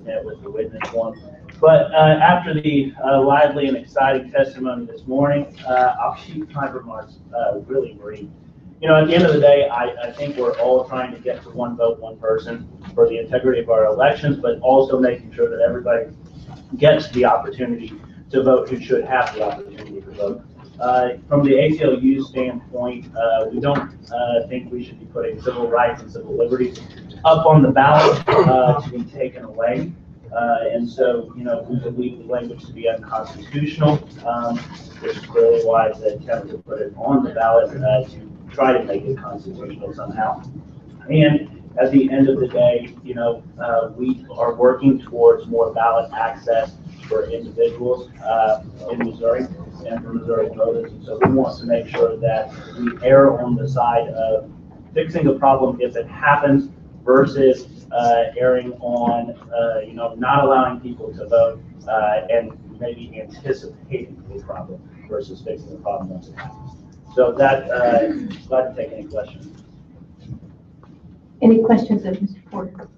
met with the witness one. But after the lively and exciting testimony this morning, I'll keep my remarks really brief. You know, at the end of the day, I think we're all trying to get to one vote, one person for the integrity of our elections, but also making sure that everybody gets the opportunity to vote who should have the opportunity to vote. From the ACLU standpoint, we don't think we should be putting civil rights and civil liberties up on the ballot to be taken away. And so, you know, we believe the language to be unconstitutional, which is clearly why the attempt to put it on the ballot to try to make it constitutional somehow. And at the end of the day, you know, we are working towards more ballot access for individuals in Missouri and for Missouri voters. And so we want to make sure that we err on the side of fixing a problem if it happens versus erring on, you know, not allowing people to vote and maybe anticipating the problem versus fixing the problem once it happens. So that, glad to take any questions. Any questions of Mr. Porter?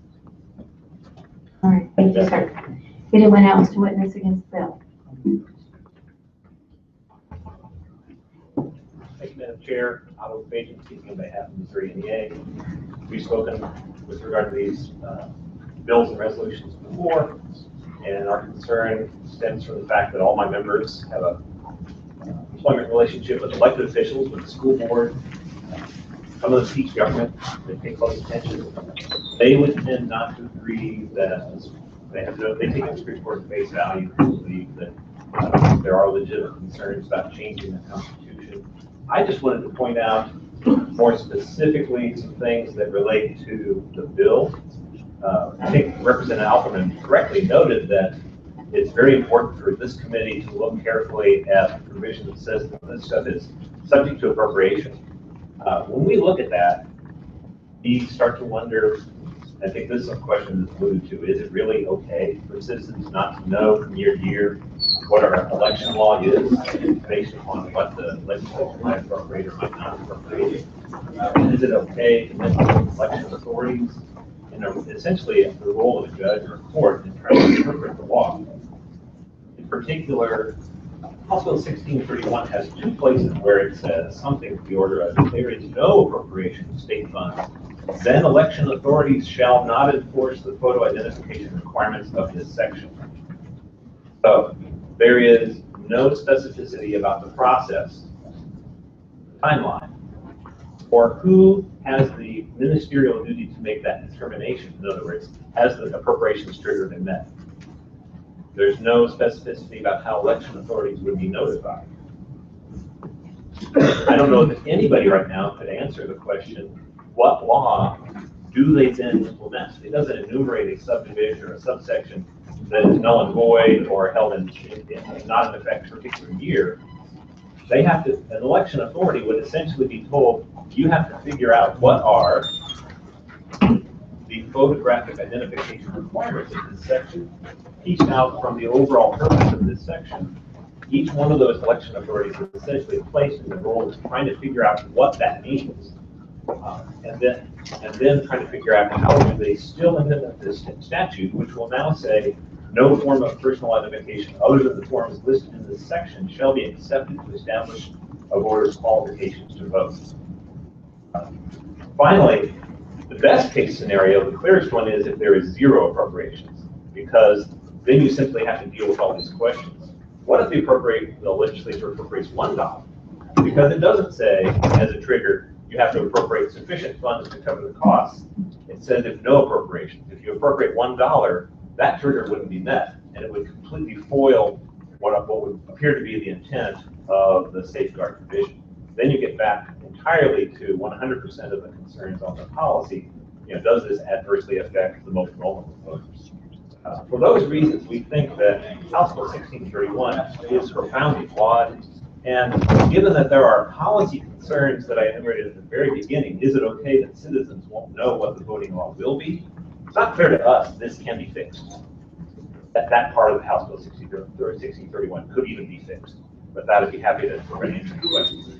All right, thank you, sir. Anyone else to witness against the bill? Thank you, Madam Chair. I will be speaking on behalf of Missouri NEA. We've spoken with regard to these bills and resolutions before, and our concern stems from the fact that all my members have a employment relationship with elected officials, with the school board. Some of them teach government, they pay close attention. They would tend not to agree that they take the Supreme Court at face value and believe that there are legitimate concerns about changing the Constitution. I just wanted to point out more specifically some things that relate to the bill. I think Representative Alperman correctly noted that it's very important for this committee to look carefully at the provision that says that this stuff is subject to appropriation. When we look at that, we start to wonder, I think this is a question that's alluded to, is it really okay for citizens not to know from year to year what our election law is based upon what the legislature might appropriate or might not appropriate? Is it okay to let election authorities, you know, essentially the role of a judge or a court in trying to interpret the law? In particular, House Bill 1631 has two places where it says something to the order of, if there is no appropriation of state funds, then election authorities shall not enforce the photo identification requirements of this section. So there is no specificity about the process, timeline, or who has the ministerial duty to make that determination. In other words, has the appropriations trigger been met? There's no specificity about how election authorities would be notified. I don't know if anybody right now could answer the question, what law do they then implement? It doesn't enumerate a subdivision or a subsection that is null and void or held in not in effect for a particular year. They have to, an election authority would essentially be told, you have to figure out what are the photographic identification requirements of this section, pieced out from the overall purpose of this section. Each one of those election authorities is essentially placed in the role of trying to figure out what that means. And then trying to figure out how do they still implement this statute, which will now say no form of personal identification other than the forms listed in this section shall be accepted to establish a voter's qualifications to vote. Finally, the best case scenario, the clearest one, is if there is zero appropriations, because then you simply have to deal with all these questions. What if the legislature appropriates $1? Because it doesn't say, as a trigger, you have to appropriate sufficient funds to cover the costs. It says if no appropriations. If you appropriate $1, that trigger wouldn't be met, and it would completely foil what would appear to be the intent of the safeguard provision. Then you get back entirely to 100% of the concerns on the policy. You know, does this adversely affect the most vulnerable voters? For those reasons, we think that House Bill 1631 is profoundly flawed. And given that there are policy concerns that I enumerated at the very beginning, is it okay that citizens won't know what the voting law will be? It's not clear to us this can be fixed. That part of the House Bill 1631 could even be fixed. But that would be happy to answer the questions.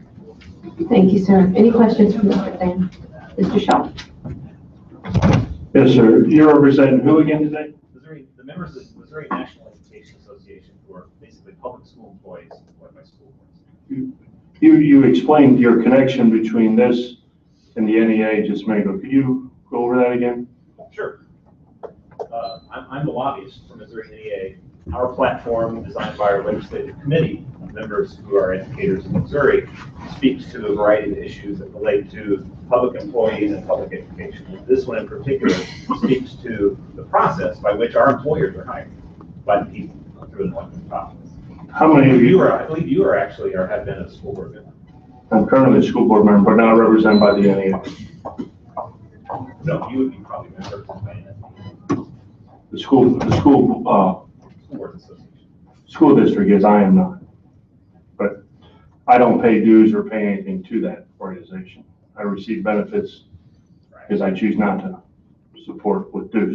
Thank you, sir. Any questions from Mr. Thain? Mr. Shaw. Yes, sir. You're representing who again today? Missouri, the members of the Missouri National Education Association, who are basically public school employees employed by school boards. You explained your connection between this and the NEA just a minute ago. Could you go over that again? Sure. I'm the lobbyist for Missouri NEA. Our platform, designed by our legislative committee, members who are educators in Missouri, speaks to a variety of issues that relate to public employees and public education. This one in particular speaks to the process by which our employers are hired by the people through the elected process. How many of you? I believe you are actually, or have been a school board member. I'm currently a school board member, but not represented by the NEA. No, you would be probably represented by NEA. The school Board Association. school district is, I am not. But I don't pay dues or pay anything to that organization. I receive benefits because I choose not to support with dues.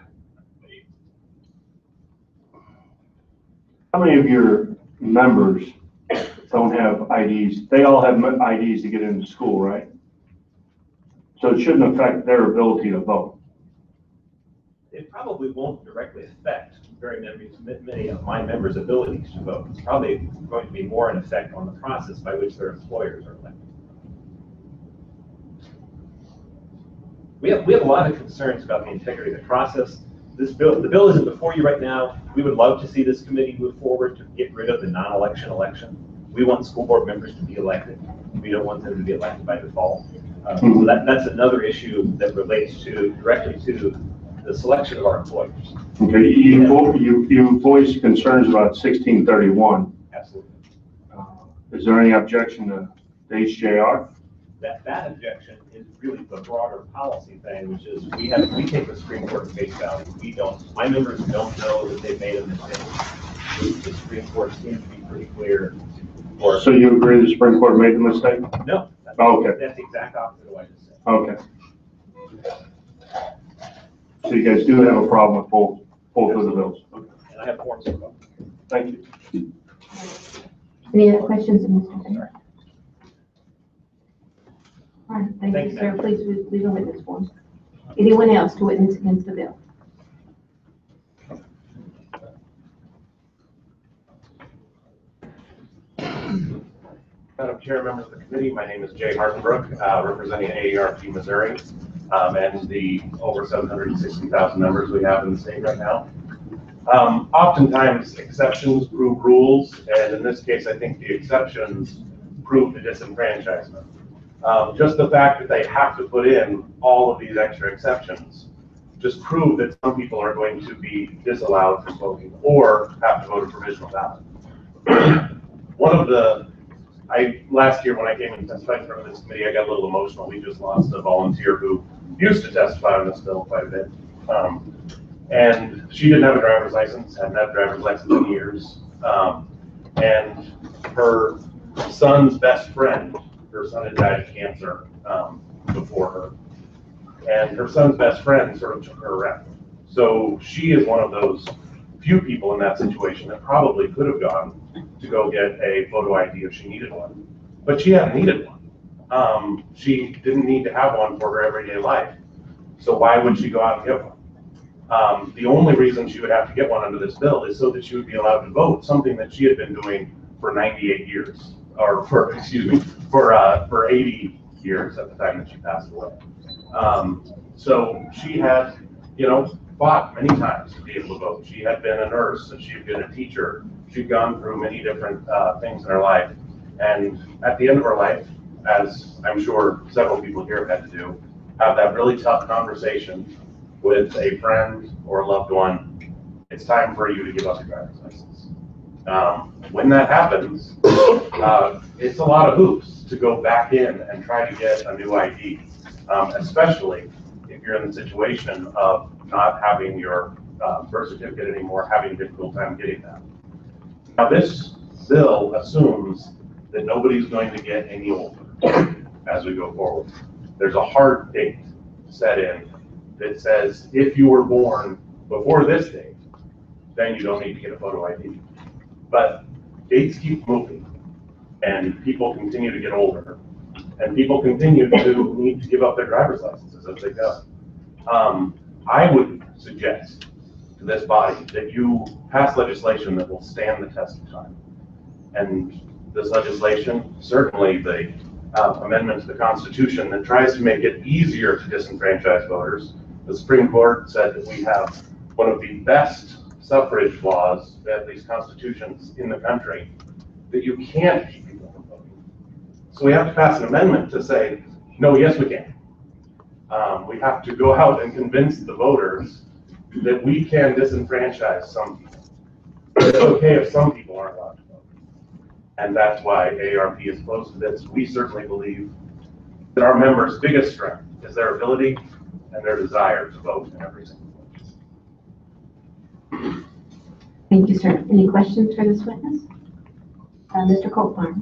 How many of your members don't have IDs? They all have IDs to get into school, right? So it shouldn't affect their ability to vote. It probably won't directly affect very many of my members' abilities to vote. It's probably going to be more an effect on the process by which their employers are elected. We have a lot of concerns about the integrity of the process. The bill isn't before you right now. We would love to see this committee move forward to get rid of the non-election election. We want school board members to be elected. We don't want them to be elected by default. So that's another issue that relates directly to the selection of our employers. Okay, you voiced concerns about 1631. Absolutely. Is there any objection to the HJR? That objection is really the broader policy thing, which is we take the Supreme Court at face value. We don't. My members don't know that they've made a mistake. The Supreme Court seems to be pretty clear. So you agree the Supreme Court made the mistake? No. Okay. That's the exact opposite of what I just said. Okay. So you guys do have a problem with both of the bills? Okay. And I have forms for both. Thank you. Any other questions of Mr. Baker? All right, thank you, sir. Please leave a witness form. Anyone else to witness against the bill? Madam Chair, members of the committee, my name is Jay Hartenbrook, representing AARP Missouri, and the over 760,000 members we have in the state right now. Oftentimes, exceptions prove rules, and in this case, I think the exceptions prove the disenfranchisement. Just the fact that they have to put in all of these extra exceptions just prove that some people are going to be disallowed from voting or have to vote a provisional ballot. Last year when I came and testified in front of this committee, I got a little emotional. We just lost a volunteer who used to testify on this bill quite a bit. And she didn't have a driver's license, hadn't had a driver's license in years. And her son's best friend, her son had died of cancer before her. And her son's best friend sort of took her around. So she is one of those few people in that situation that probably could have gone to go get a photo ID if she needed one, but she hadn't needed one. She didn't need to have one for her everyday life. So why would she go out and get one? The only reason she would have to get one under this bill is so that she would be allowed to vote, something that she had been doing for 98 years, or for 80 years at the time that she passed away. So she had, fought many times to be able to vote. She had been a nurse, and she had been a teacher. She'd gone through many different things in her life. And at the end of her life, as I'm sure several people here have had to do, have that really tough conversation with a friend or a loved one. It's time for you to give up your driver's license. When that happens, it's a lot of hoops to go back in and try to get a new ID, especially if you're in the situation of not having your birth certificate anymore, having a difficult time getting that. Now, this bill assumes that nobody's going to get any older as we go forward. There's a hard date set in that says if you were born before this date, then you don't need to get a photo ID. But dates keep moving, and people continue to get older, and people continue to need to give up their driver's licenses as they go. I would suggest to this body that you pass legislation that will stand the test of time. And this legislation, certainly the amendment to the Constitution that tries to make it easier to disenfranchise voters. The Supreme Court said that we have one of the best suffrage laws, at least constitutions in the country, that you can't keep people from voting. So we have to pass an amendment to say, no, yes, we can. We have to go out and convince the voters that we can disenfranchise some people. It's okay if some people aren't allowed to vote. And that's why AARP is opposed to this. We certainly believe that our members' biggest strength is their ability and their desire to vote in every single place. Thank you, sir. Any questions for this witness? Mr. Coltfarm.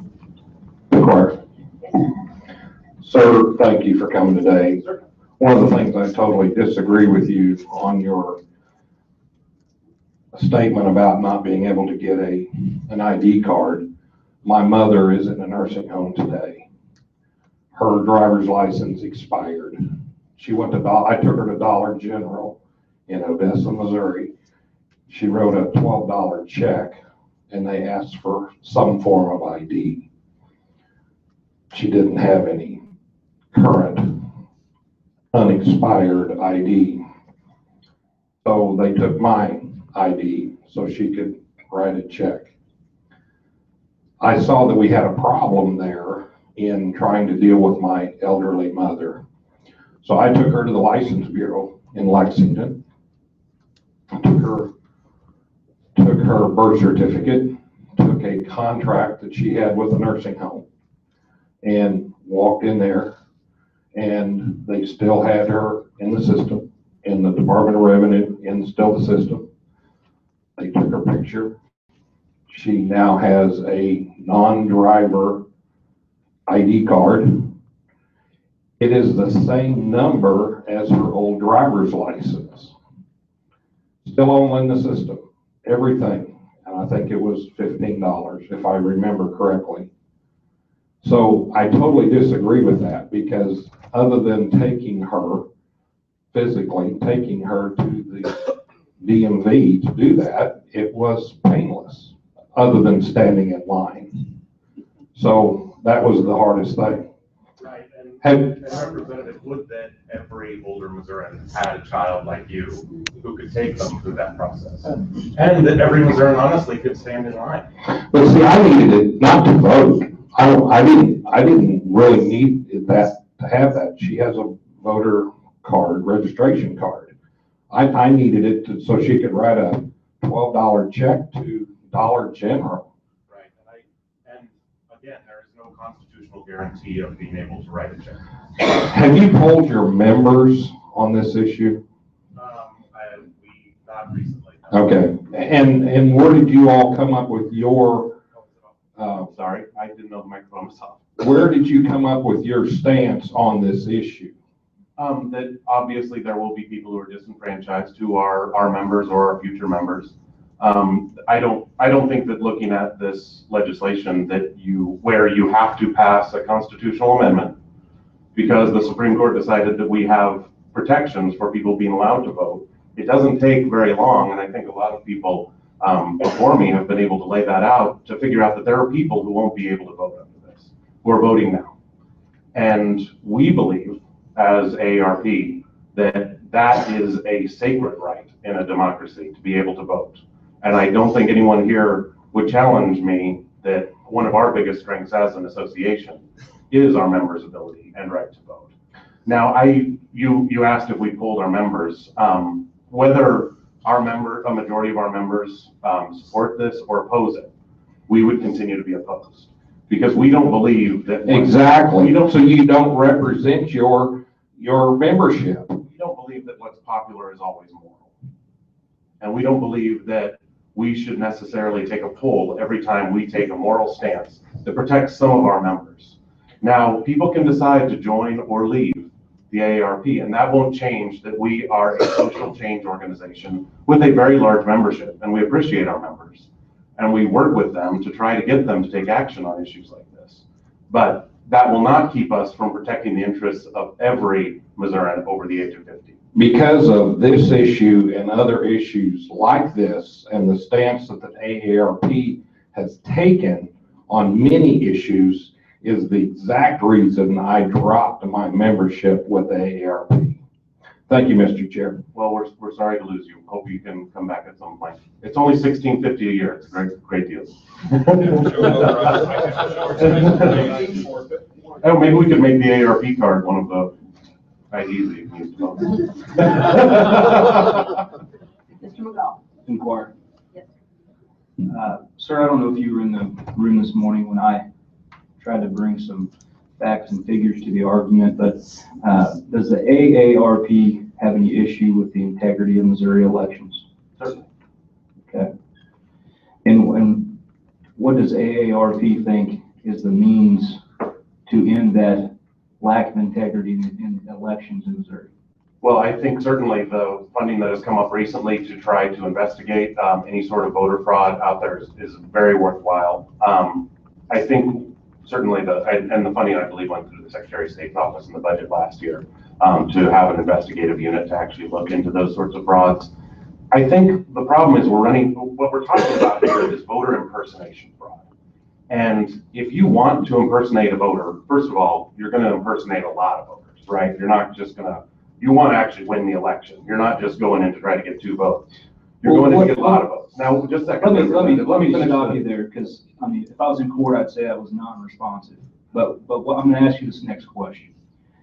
Sir, thank you for coming today. Sure. One of the things I totally disagree with you on your statement about not being able to get an ID card. My mother is in a nursing home today. Her driver's license expired. She went to, I took her to Dollar General in Odessa, Missouri. She wrote a $12 check and they asked for some form of ID. She didn't have any current unexpired ID. So they took my ID so she could write a check. I saw that we had a problem there in trying to deal with my elderly mother. So I took her to the License Bureau in Lexington, took her birth certificate, took a contract that she had with a nursing home, and walked in there, and they still had her in the system, in the Department of Revenue, in still the system. They took her picture. She now has a non-driver ID card. It is the same number as her old driver's license. Still all in the system, everything. And I think it was $15, if I remember correctly. So I totally disagree with that, because other than taking her, physically taking her to the DMV to do that, it was painless, other than standing in line. So that was the hardest thing. Right, and Representative, would that every older Missourian had a child like you who could take them through that process? And that every Missourian honestly could stand in line. But see, I needed it not to vote. I didn't really need that to have that. She has a voter card, registration card. I needed it so she could write a $12 check to Dollar General. Right, and again, there is no constitutional guarantee of being able to write a check. Have you polled your members on this issue? Not recently. No. Okay, and where did you all come up with your? Sorry, I didn't know the microphone was off. Where did you come up with your stance on this issue? That obviously there will be people who are disenfranchised who are our members or our future members. I don't think that looking at this legislation where you have to pass a constitutional amendment because the Supreme Court decided that we have protections for people being allowed to vote. It doesn't take very long, and I think a lot of people before me have been able to lay that out to figure out that there are people who won't be able to vote under this, who are voting now. And we believe as AARP that is a sacred right in a democracy to be able to vote. And I don't think anyone here would challenge me that one of our biggest strengths as an association is our members' ability and right to vote. Now, you asked if we polled our members, whether a majority of our members support this or oppose it, we would continue to be opposed because we don't believe that. Exactly. So you don't represent your membership. We don't believe that what's popular is always moral. And we don't believe that we should necessarily take a poll every time we take a moral stance that protects some of our members. Now, people can decide to join or leave the AARP, and that won't change that we are a social change organization with a very large membership, and we appreciate our members. And we work with them to try to get them to take action on issues like this. But that will not keep us from protecting the interests of every Missourian over the age of 50. because of this issue and other issues like this, and the stance that the AARP has taken on many issues, is the exact reason I dropped my membership with the AARP. Thank you, Mr. Chair. Well, we're sorry to lose you. Hope you can come back at some point. It's only $16.50 a year. It's a great deal. Oh, maybe we could make the AARP card one of the IDs that you can use to vote. Mr. McGough? Inquire. Yes. Sir, I don't know if you were in the room this morning when I tried to bring some facts and figures to the argument, but does the AARP have any issue with the integrity of Missouri elections? Certainly. Okay. And what does AARP think is the means to end that lack of integrity in elections in Missouri? Well, I think certainly the funding that has come up recently to try to investigate any sort of voter fraud out there is very worthwhile. I think certainly and the funding, I believe, went through the Secretary of State's office in the budget last year to have an investigative unit to actually look into those sorts of frauds. I think the problem is what we're talking about here is voter impersonation fraud. And if you want to impersonate a voter, first of all, you're going to impersonate a lot of voters, right? You're not just going to, you want to actually win the election. You're not just going in to try to get 2 votes. You're going in to get a lot of votes. Now, just a second. Let me stop you there, because I mean, if I was in court, I'd say I was non-responsive. But what I'm going to ask you this next question.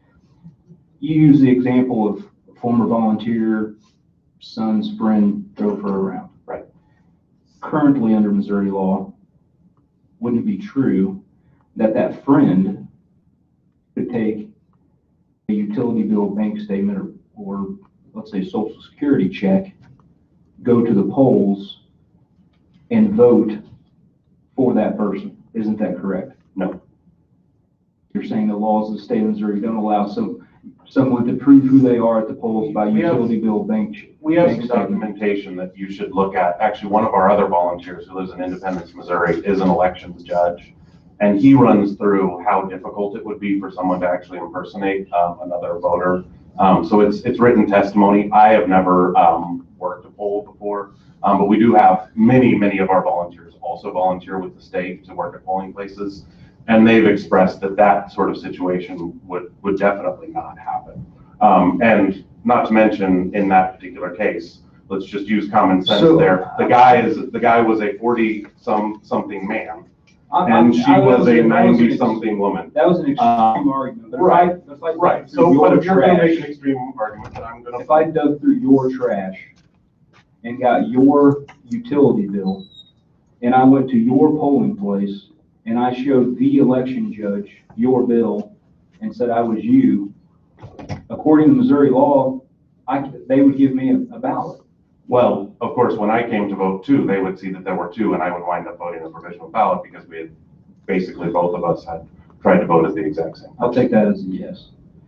You use the example of a former volunteer, son's friend drove her around. Right. Currently, under Missouri law, wouldn't it be true that that friend could take a utility bill, bank statement, or let's say Social Security check, go to the polls and vote for that person? Isn't that correct? No. You're saying the laws of the state of Missouri don't allow someone to prove who they are at the polls by utility bill, bank. We have bank some statement. documentation that you should look at. Actually, one of our other volunteers who lives in Independence, Missouri, is an elections judge. And he runs through how difficult it would be for someone to actually impersonate another voter. So it's written testimony. I have never worked a poll before, but we do have many of our volunteers also volunteer with the state to work at polling places. And they've expressed that sort of situation would definitely not happen. And not to mention, in that particular case, let's just use common sense there. The guy was a 40-something man, and she was a 90-something woman. That was an extreme argument. But Right. Right. So, but if you're going to make an extreme argument, then I'm going to. If I dug through your trash and got your utility bill, and I went to your polling place, and I showed the election judge your bill and said I was you, according to Missouri law, they would give me a ballot. Well, of course, when I came to vote too, they would see that there were 2, and I would wind up voting a provisional ballot because we had basically both of us had tried to vote at the exact same time. I'll take that as a yes.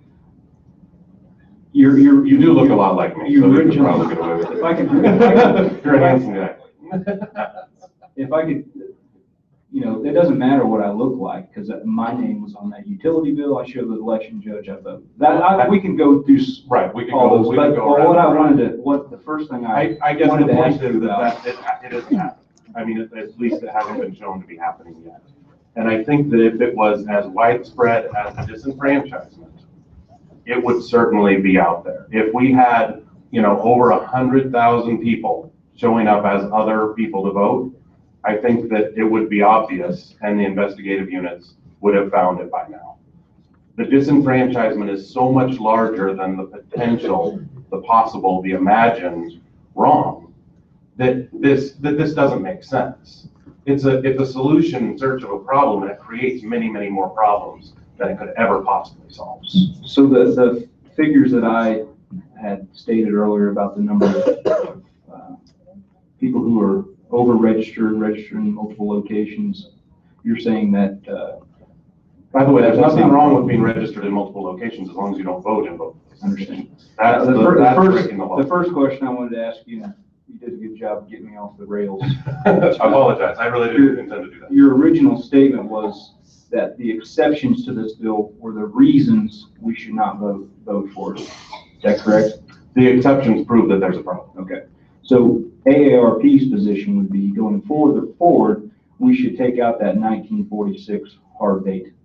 You do look a lot like me, so you could probably get away with it. If I could, You're a handsome guy. if I could, it doesn't matter what I look like, because my name was on that utility bill. I showed the election judge I voted. We can go through Right, we can all go. those, We but can go what around. the first thing I I guess the wanted to point ask you is about. that it isn't happening. I mean, at least it hasn't been shown to be happening yet. And I think that if it was as widespread as the disenfranchisement, it would certainly be out there. If we had, over 100,000 people showing up as other people to vote, I think that it would be obvious, and the investigative units would have found it by now. The disenfranchisement is so much larger than the potential, the possible, the imagined wrong, that this doesn't make sense. It's a solution in search of a problem, and it creates many more problems than it could ever possibly solve. So the figures that I had stated earlier about the number of people who are over-registered, registering in multiple locations, you're saying that... By the way, there's nothing wrong with being registered in multiple locations as long as you don't vote in both. Understand. That's breaking the law. The first question I wanted to ask you, you did a good job of getting me off the rails. I apologize. I really didn't intend to do that. Your original statement was that the exceptions to this bill were the reasons we should not vote for it. Is that correct? The exceptions prove that there's a problem. Okay. So AARP's position would be going forward, we should take out that 1946 hard date.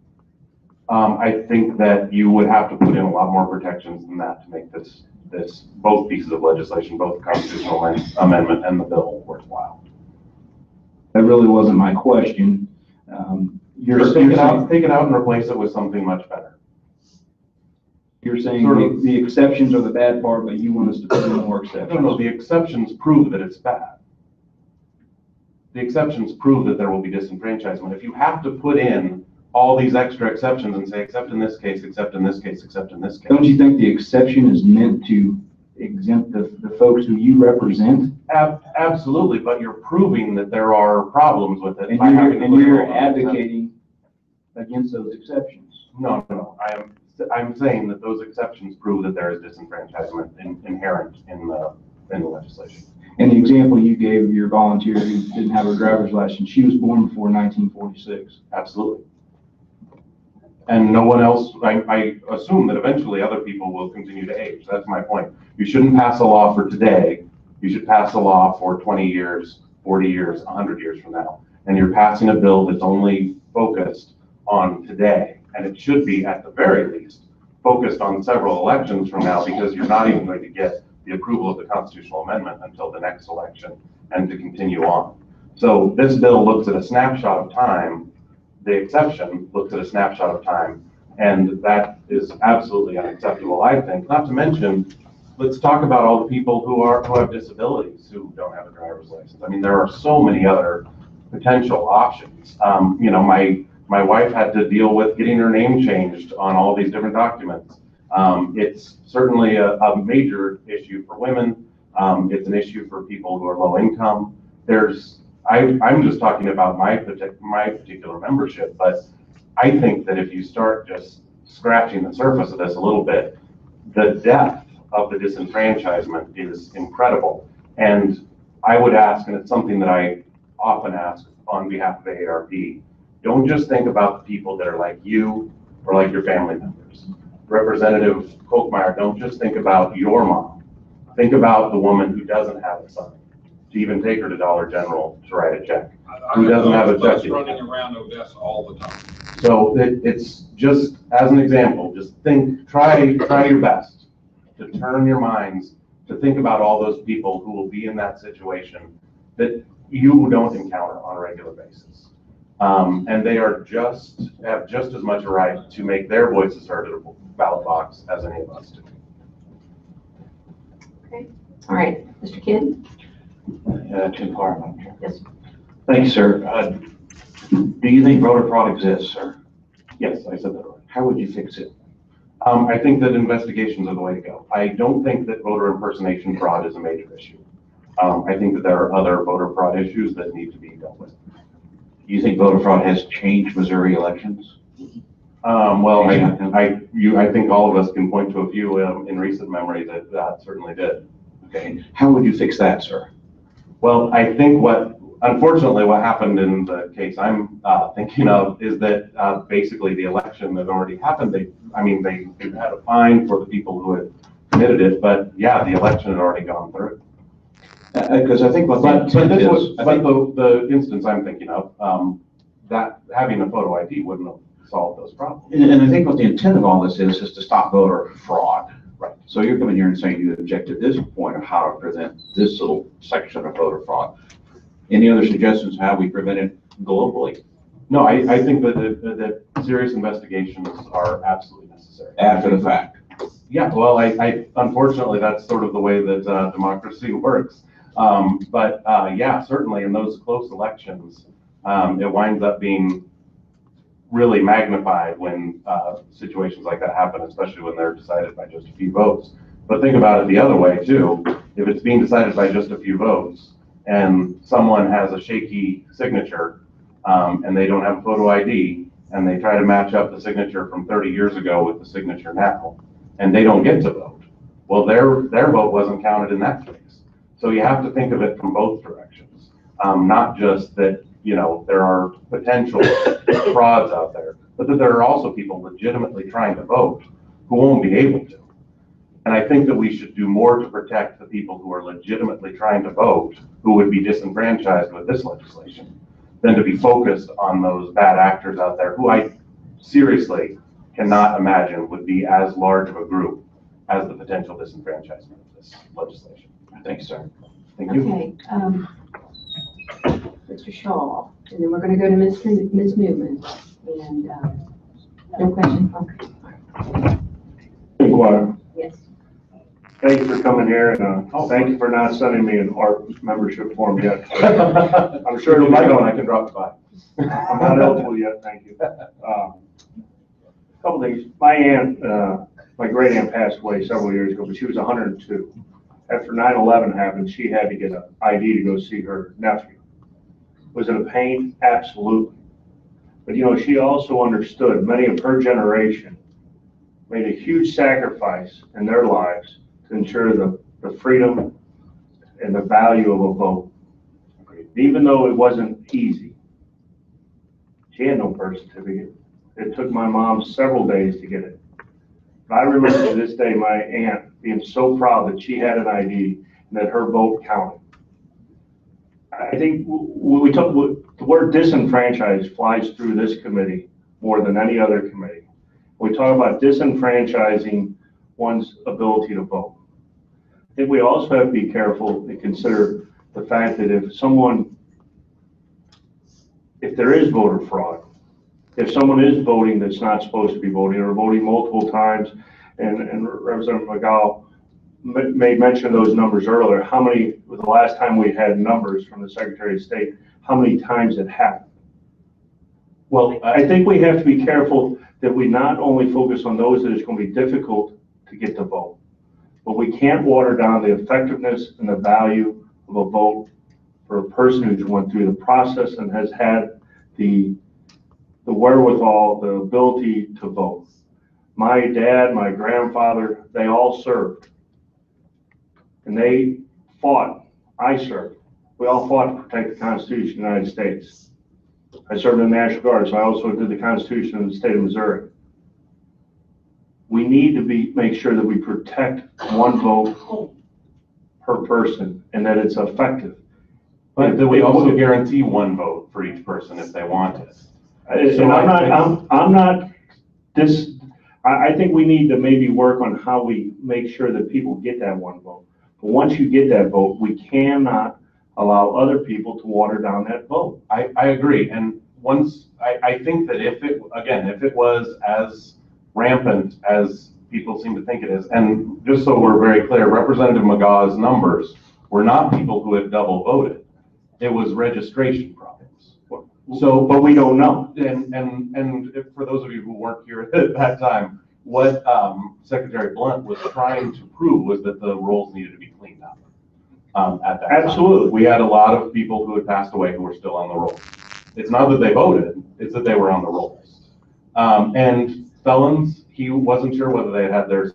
I think that you would have to put in a lot more protections than that to make this both pieces of legislation, both the constitutional amendment and the bill worthwhile. That really wasn't my question. Take it out and replace it with something much better. You're saying the exceptions are the bad part, but you want us to put in more exceptions? No, the exceptions prove that it's bad. The exceptions prove that there will be disenfranchisement. If you have to put in all these extra exceptions and say, except in this case, except in this case, except in this case. Don't you think the exception is meant to exempt the folks who you represent? Absolutely, but you're proving that there are problems with it. And you're advocating against those exceptions. No. I'm saying that those exceptions prove that there is disenfranchisement inherent in the legislation. And the example you gave of your volunteer who didn't have her driver's license, she was born before 1946. Absolutely. And no one else, I assume that eventually other people will continue to age. That's my point. You shouldn't pass a law for today. You should pass a law for 20 years, 40 years, 100 years from now. And you're passing a bill that's only focused on today. And it should be, at the very least, focused on several elections from now, because you're not even going to get the approval of the constitutional amendment until the next election and to continue on. So this bill looks at a snapshot of time. The exception looks at a snapshot of time, and that is absolutely unacceptable, I think. Not to mention, let's talk about all the people who have disabilities who don't have a driver's license. I mean, there are so many other potential options. My wife had to deal with getting her name changed on all these different documents. It's certainly a major issue for women. It's an issue for people who are low income. I'm just talking about my particular membership, but I think that if you start just scratching the surface of this a little bit, the depth of the disenfranchisement is incredible. And I would ask, and it's something that I often ask on behalf of AARP, don't just think about the people that are like you or like your family members. Representative Kolkmeyer, don't just think about your mom. Think about the woman who doesn't have a son, to even take her to Dollar General to write a check, who doesn't have a check. Running around Odessa all the time. So it's just, as an example, just try your best to turn your minds to think about all those people who will be in that situation that you don't encounter on a regular basis. And they have just as much a right to make their voices heard at a ballot box as any of us do. Okay. All right, Mr. Kidd? Tim Parr, Madam Chair. Yes. Thank you, sir. Do you think voter fraud exists, sir? Yes, I said that right. How would you fix it? I think that investigations are the way to go. I don't think that voter impersonation fraud is a major issue. I think that there are other voter fraud issues that need to be dealt with. Do you think voter fraud has changed Missouri elections? Well, I think all of us can point to a few in recent memory that certainly did. Okay. How would you fix that, sir? Well, I think unfortunately what happened in the case I'm thinking of is that basically the election had already happened. They had a fine for the people who had committed it, but yeah, the election had already gone through. Because I think what the instance I'm thinking of, that having a photo ID wouldn't have solved those problems. And I think what the intent of all this is to stop voter fraud. Right. So you're coming here and saying you object to this point of how to prevent this little section of voter fraud. Any other suggestions how we prevent it globally? No, I think that serious investigations are absolutely necessary. After the fact. Yeah, well, unfortunately, that's sort of the way that democracy works. But yeah, certainly in those close elections, it winds up being really magnified when situations like that happen, especially when they're decided by just a few votes. But think about it the other way too. If it's being decided by just a few votes and someone has a shaky signature and they don't have a photo ID and they try to match up the signature from 30 years ago with the signature now and they don't get to vote, well, their vote wasn't counted in that case. So you have to think of it from both directions, not just that, there are potential frauds out there, but that there are also people legitimately trying to vote who won't be able to. And I think that we should do more to protect the people who are legitimately trying to vote, who would be disenfranchised with this legislation, than to be focused on those bad actors out there who I seriously cannot imagine would be as large of a group as the potential disenfranchisement of this legislation. Thanks, sir. Thank you. Okay, Mr. Shaw, and then we're gonna go to Ms. Newman, and, no question, okay, Well, yes. thank you for coming here, and thank you for not sending me an ARP membership form yet. I'm sure If it'll I be don't, I coming. can drop by. I'm not eligible yet, thank you. Couple things. My aunt, my great aunt passed away several years ago, but she was 102. After 9/11 happened, she had to get an ID to go see her nephew. Was it a pain? Absolutely. But you know, she also understood many of her generation made a huge sacrifice in their lives to ensure the freedom and the value of a vote. Even though it wasn't easy, she had no birth certificate. It took my mom several days to get it. But I remember to this day my aunt being so proud that she had an ID and that her vote counted. I think when we talk, the word disenfranchised flies through this committee more than any other committee. We talk about disenfranchising one's ability to vote. I think we also have to be careful and consider the fact that if there is voter fraud, if someone is voting that's not supposed to be voting or voting multiple times, and Representative McGowan made mention of those numbers earlier, the last time we had numbers from the Secretary of State, how many times it happened. Well, I think we have to be careful that we not only focus on those that it's going to be difficult to get the vote, but we can't water down the effectiveness and the value of a vote for a person who's went through the process and has had the wherewithal, the ability to vote. My dad, my grandfather, they all served. And they fought. I served. We all fought to protect the Constitution of the United States. I served in the National Guard, so I also did the Constitution of the state of Missouri. We need to make sure that we protect one vote per person and that it's effective. But that we also guarantee one vote for each person if they want it. And I think we need to maybe work on how we make sure that people get that one vote. But once you get that vote, we cannot allow other people to water down that vote. I agree. And I think that if it was as rampant as people seem to think it is, and just so we're very clear, Representative McGaw's numbers were not people who had double voted. It was registration problems. So, but we don't know. And for those of you who weren't here at that time, what Secretary Blunt was trying to prove was that the rolls needed to be cleaned up. At that Absolutely. time. We had a lot of people who had passed away who were still on the rolls. It's not that they voted, it's that they were on the rolls. And felons, he wasn't sure whether they had theirs.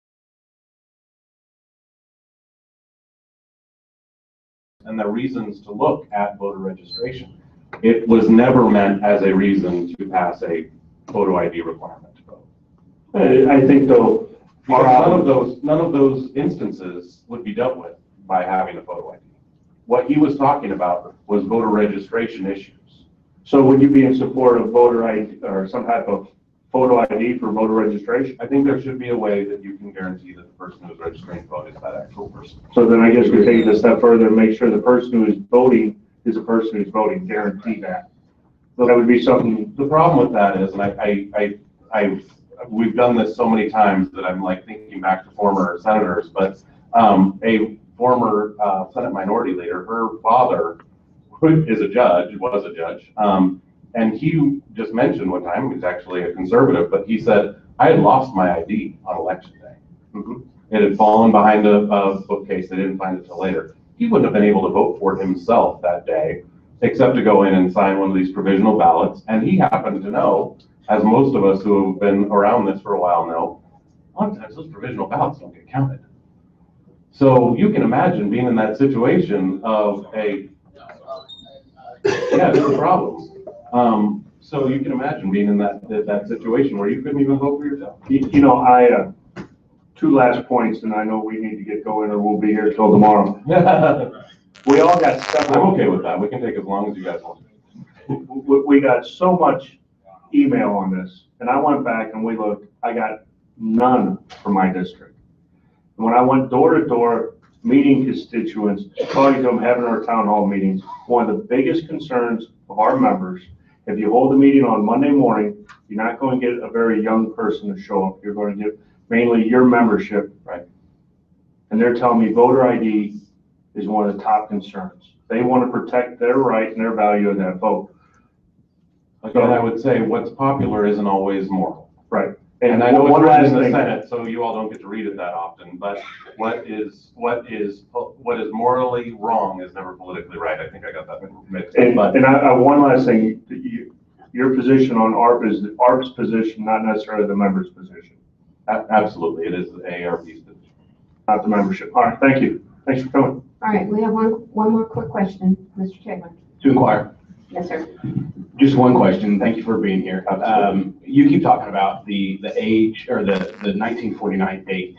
And the reasons to look at voter registration. It was never meant as a reason to pass a photo ID requirement to vote. I think though, Because none of those instances would be dealt with by having a photo ID. What he was talking about was voter registration issues. so would you be in support of voter ID or some type of photo ID for voter registration? I think there should be a way that you can guarantee that the person who's registering to vote is that actual person. So then I guess we take it a step further and make sure the person who is voting is the person who's voting, guarantee that. So that would be something. The problem with that is, and we've done this so many times that I'm like thinking back to former senators, but a former Senate minority leader, her father was a judge, and he just mentioned one time, he's actually a conservative, but he said, I had lost my ID on election day. Mm-hmm. It had fallen behind a bookcase, they didn't find it till later. He wouldn't have been able to vote for himself that day, except to go in and sign one of these provisional ballots, and he happened to know, as most of us who have been around this for a while know, a lot of times those provisional ballots don't get counted. So you can imagine being in that situation of there's problems. So you can imagine being in that situation where you couldn't even vote for yourself. You know, 2 two last points, and I know we need to get going or we'll be here till tomorrow. We all got I'm several, okay with that. We can take as long as you guys want. we got so much email on this, and I went back and we looked, I got none for my district. And when I went door to door, meeting constituents, talking to them, having our town hall meetings, one of the biggest concerns of our members, if you hold a meeting on Monday morning, you're not going to get a very young person to show up. You're going to get mainly your membership. Right. And they're telling me voter ID is one of the top concerns. They want to protect their right and their value of that vote. Again, I would say what's popular isn't always moral. Right. And I know one it's read last in the thing. Senate, so you all don't get to read it that often, but what is morally wrong is never politically right. I think I got that mixed up. And But one last thing, your position on ARP is the ARP's position, not necessarily the member's position, absolutely, it is the AARP's position. not the membership. All right, thank you. Thanks for coming. All right, we have one more quick question, Mr. Chairman. To inquire, Yes, sir. just one question. Thank you for being here. You keep talking about the age or the 1949 date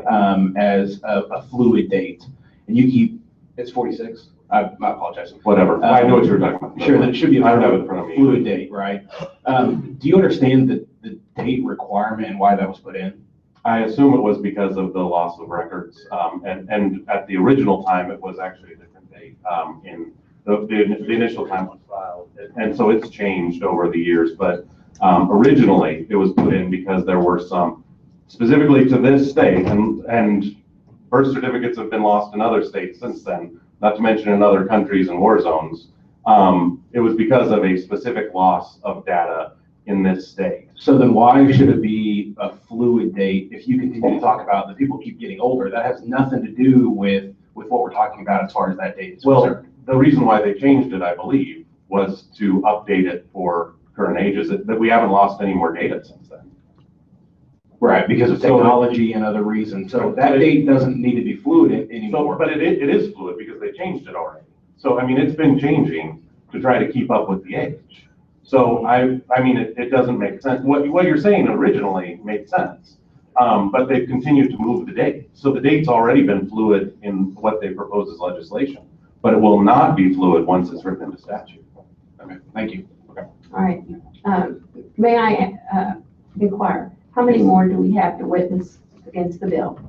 as a fluid date, and you keep, it's 46? I apologize. Whatever, I know what you're talking about. Sure, that it should be I don't have it a in front of me. fluid date, right? Do you understand the date requirement and why that was put in? I assume it was because of the loss of records, and at the original time, it was actually a different date. In the initial time it was filed, and so it's changed over the years, but originally it was put in because there were some, specifically to this state, and birth certificates have been lost in other states since then, not to mention in other countries and war zones. It was because of a specific loss of data in this state. So then why should it be a fluid date if you continue to talk about that people keep getting older? That has nothing to do with what we're talking about as far as that date is concerned. The reason why they changed it, I believe, was to update it for current ages, that we haven't lost any more data since then. Right, because of technology and other reasons. So that date doesn't need to be fluid So, anymore. but it is fluid because they changed it already. So, I mean, it's been changing to try to keep up with the age. So I mean, it doesn't make sense. What you're saying originally made sense, but they've continued to move the date. So the date's already been fluid in what they propose as legislation, but it will not be fluid once it's written into statute. Okay, thank you. All right. May I inquire, how many more do we have to witness against the bill?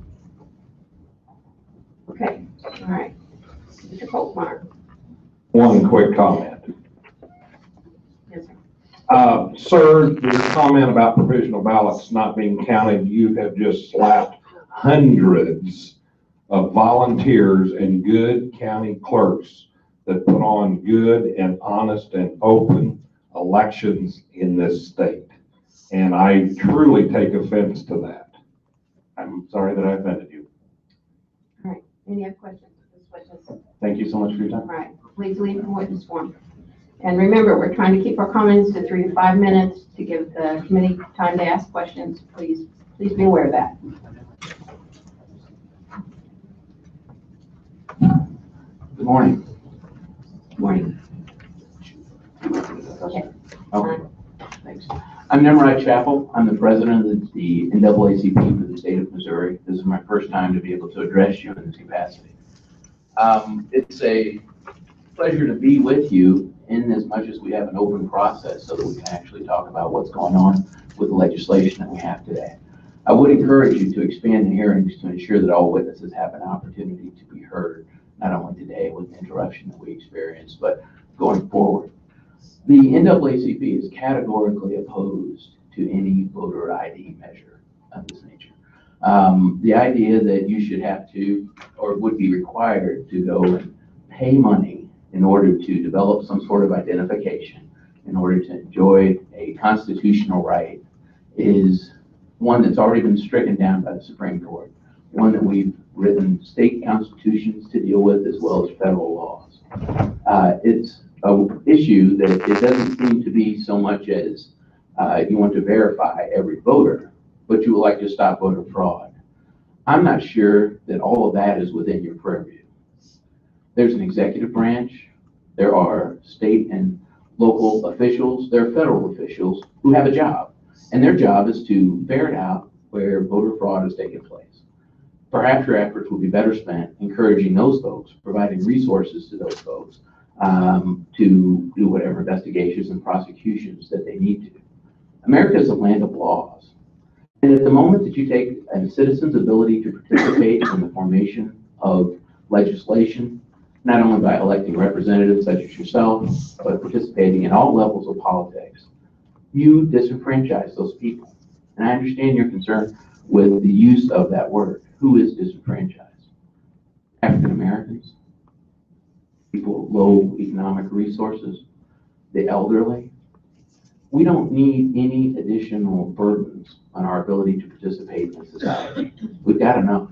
Okay, all right. Mr. Coltmar. One quick comment. Yes, sir. Sir, your comment about provisional ballots not being counted, you have just slapped hundreds of volunteers and good county clerks that put on good and honest and open elections in this state. And I truly take offense to that. I'm sorry that I offended you. All right. Any other questions of this witness? Thank you so much for your time. All right. Please leave the witness form. And remember, we're trying to keep our comments to 3 to 5 minutes to give the committee time to ask questions. Please be aware of that. Good morning. Good morning. Okay. Okay, thanks. I'm Nimrod Chappell. I'm the president of the NAACP for the state of Missouri. This is my first time to be able to address you in this capacity. It's a pleasure to be with you in as much as we have an open process so that we can actually talk about what's going on with the legislation that we have today. I would encourage you to expand the hearings to ensure that all witnesses have an opportunity to be heard, not only today with the interruption that we experienced, but going forward. The NAACP is categorically opposed to any voter ID measure of this nature. The idea that you should have to, or would be required to go and pay money in order to develop some sort of identification, in order to enjoy a constitutional right, is one that's already been stricken down by the Supreme Court, one that we've written state constitutions to deal with as well as federal laws. It's an issue that it doesn't seem to be so much as you want to verify every voter, but you would like to stop voter fraud. I'm not sure that all of that is within your purview. There's an executive branch, there are state and local officials, there are federal officials who have a job, and their job is to ferret out where voter fraud has taken place. perhaps your efforts would be better spent encouraging those folks, providing resources to those folks to do whatever investigations and prosecutions that they need to. America is a land of laws. And at the moment that you take a citizen's ability to participate in the formation of legislation, not only by electing representatives such as yourself, but participating in all levels of politics, you disenfranchise those people. And I understand your concern with the use of that word. Who is disenfranchised? African Americans, people with low economic resources, the elderly. We don't need any additional burdens on our ability to participate in society. We've got enough.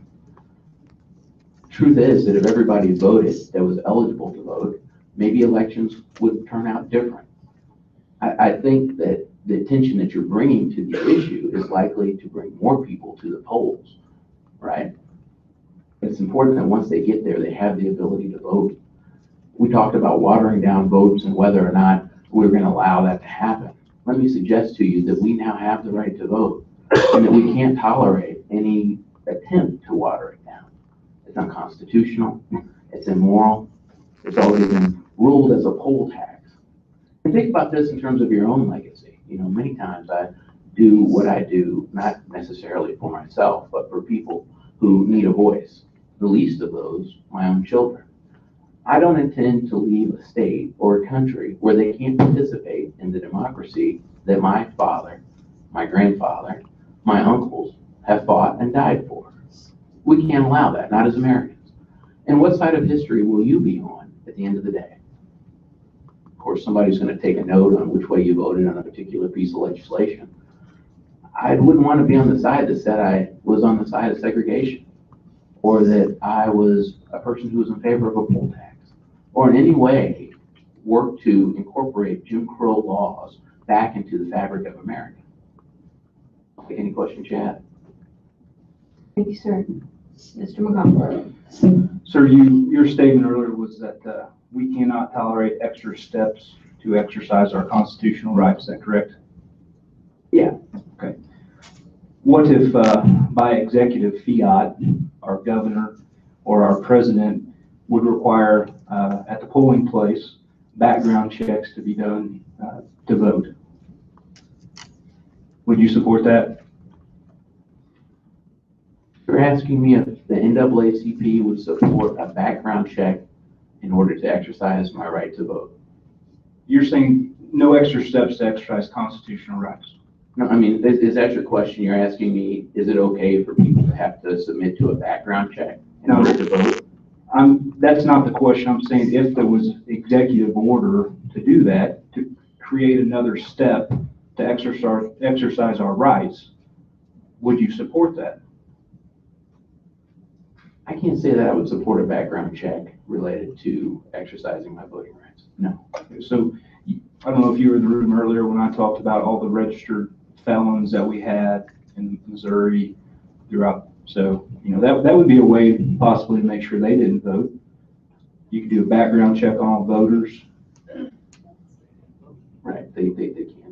Truth is that if everybody voted that was eligible to vote, maybe elections would turn out different. I think that the attention that you're bringing to the issue is likely to bring more people to the polls, right? It's important that once they get there, they have the ability to vote. We talked about watering down votes and whether or not we're going to allow that to happen. Let me suggest to you that we now have the right to vote and that we can't tolerate any attempt to water it down. It's unconstitutional, it's immoral, it's already been ruled as a poll tax. And think about this in terms of your own legacy. You know, many times I do what I do, not necessarily for myself, but for people who need a voice, the least of those, my own children. I don't intend to leave a state or a country where they can't participate in the democracy that my father, my grandfather, my uncles have fought and died for. We can't allow that, not as Americans. And what side of history will you be on at the end of the day? Of course, somebody's going to take a note on which way you voted on a particular piece of legislation. I wouldn't want to be on the side that said I was on the side of segregation, or that I was a person who was in favor of a poll tax, or in any way work to incorporate Jim Crow laws back into the fabric of America. Okay, any questions, Chad? Thank you, sir. Mr. Montgomery. Sir, your statement earlier was that we cannot tolerate extra steps to exercise our constitutional rights. Is that correct? Yeah. Okay. What if by executive fiat, our governor or our president would require at the polling place background checks to be done to vote? Would you support that? You're asking me if the NAACP would support a background check in order to exercise my right to vote? You're saying no extra steps to exercise constitutional rights? No, I mean, is that your question? You're asking me, is it okay for people to have to submit to a background check in order to vote? That's not the question. I'm saying if there was executive order to do that, to create another step to exercise our rights, would you support that? I can't say that I would support a background check related to exercising my voting rights. No. So I don't know if you were in the room earlier when I talked about all the registered felons that we had in Missouri throughout. So, you know, that would be a way possibly to make sure they didn't vote. You could do a background check on all voters. Right, they can.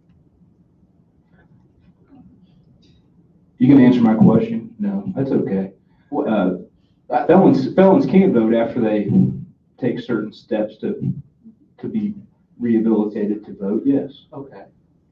You can answer my question? No, that's okay. Felons can't vote after they take certain steps to be rehabilitated to vote, yes. Okay.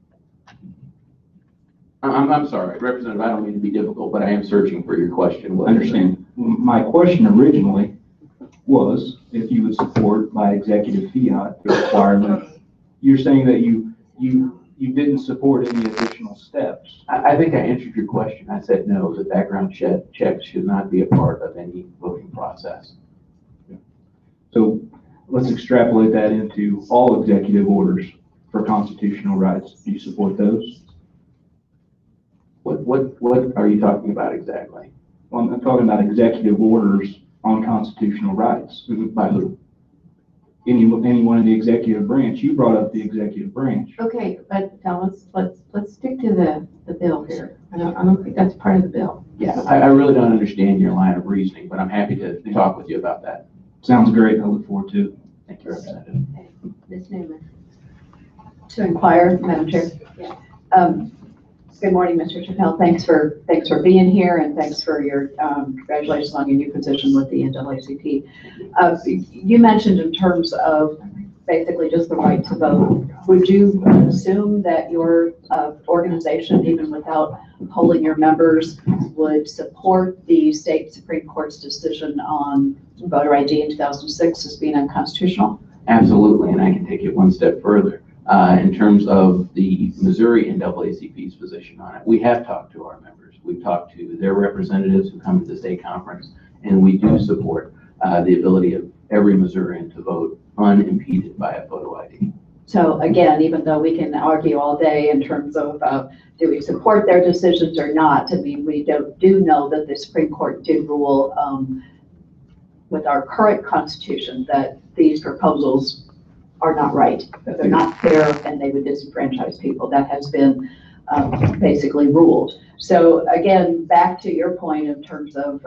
I'm sorry, Representative, I don't mean to be difficult, but I am searching for your question. I understand. My question originally was if you would support by executive fiat the requirement. You're saying that you didn't support any additional steps. I think I answered your question. I said no, the background check should not be a part of any voting process. So let's extrapolate that into all executive orders for constitutional rights. Do you support those? What are you talking about exactly? Well, I'm talking about executive orders on constitutional rights. By who? Anyone in the executive branch. You brought up the executive branch. Okay, but let's stick to the bill here. I don't think that's part of the bill. Yeah, I really don't understand your line of reasoning, but I'm happy to talk with you about that. Sounds great. I look forward to it. Thank you, Representative. Ms. Newman. To inquire, Madam Chair. Yeah. Good morning, Mr. Chappelle. Thanks for being here, and thanks for your congratulations on your new position with the NAACP. You mentioned in terms of basically just the right to vote. Would you assume that your organization, even without polling your members, would support the state Supreme Court's decision on voter ID in 2006 as being unconstitutional? Absolutely, and I can take it one step further. In terms of the Missouri NAACP's position on it, we have talked to our members. We've talked to their representatives who come to the state conference, and we do support the ability of every Missourian to vote unimpeded by a photo ID. So again, even though we can argue all day in terms of do we support their decisions or not, I mean, we do know that the Supreme Court did rule with our current Constitution that these proposals are not right, that they're not fair, and they would disenfranchise people. That has been basically ruled. So again, back to your point in terms of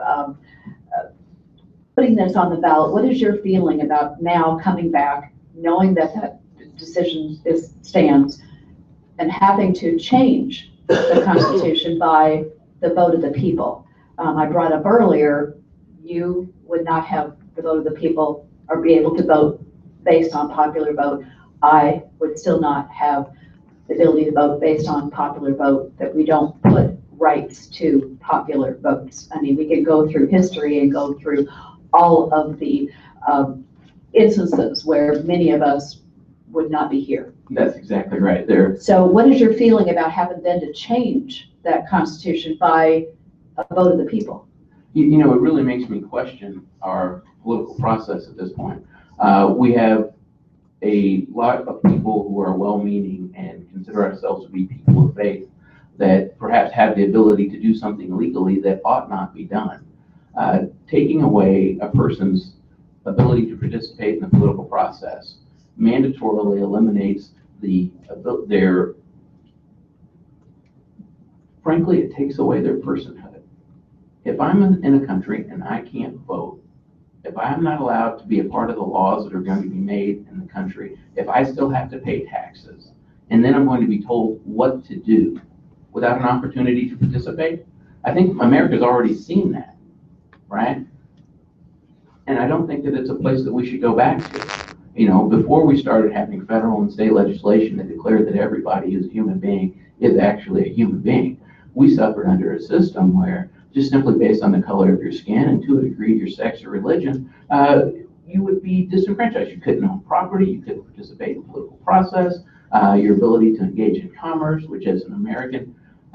putting this on the ballot, what is your feeling about now coming back, knowing that that decision stands, and having to change the Constitution by the vote of the people? I brought up earlier, you would not have the vote of the people or be able to vote based on popular vote. I would still not have the ability to vote based on popular vote, that we don't put rights to popular votes. I mean, we can go through history and go through all of the instances where many of us would not be here. That's exactly right there. So what is your feeling about having then to change that Constitution by a vote of the people? You know, it really makes me question our political process at this point. We have a lot of people who are well-meaning and consider ourselves to be people of faith that perhaps have the ability to do something legally that ought not be done. Taking away a person's ability to participate in the political process mandatorily eliminates frankly, it takes away their personhood. If I'm in a country and I can't vote, if I'm not allowed to be a part of the laws that are going to be made in the country, if I still have to pay taxes, and then I'm going to be told what to do without an opportunity to participate, I think America's already seen that, right? And I don't think that it's a place that we should go back to. You know, before we started having federal and state legislation that declared that everybody who's a human being is actually a human being, we suffered under a system where just simply based on the color of your skin and to a degree your sex or religion, you would be disenfranchised. You couldn't own property, you couldn't participate in the political process, your ability to engage in commerce, which as an American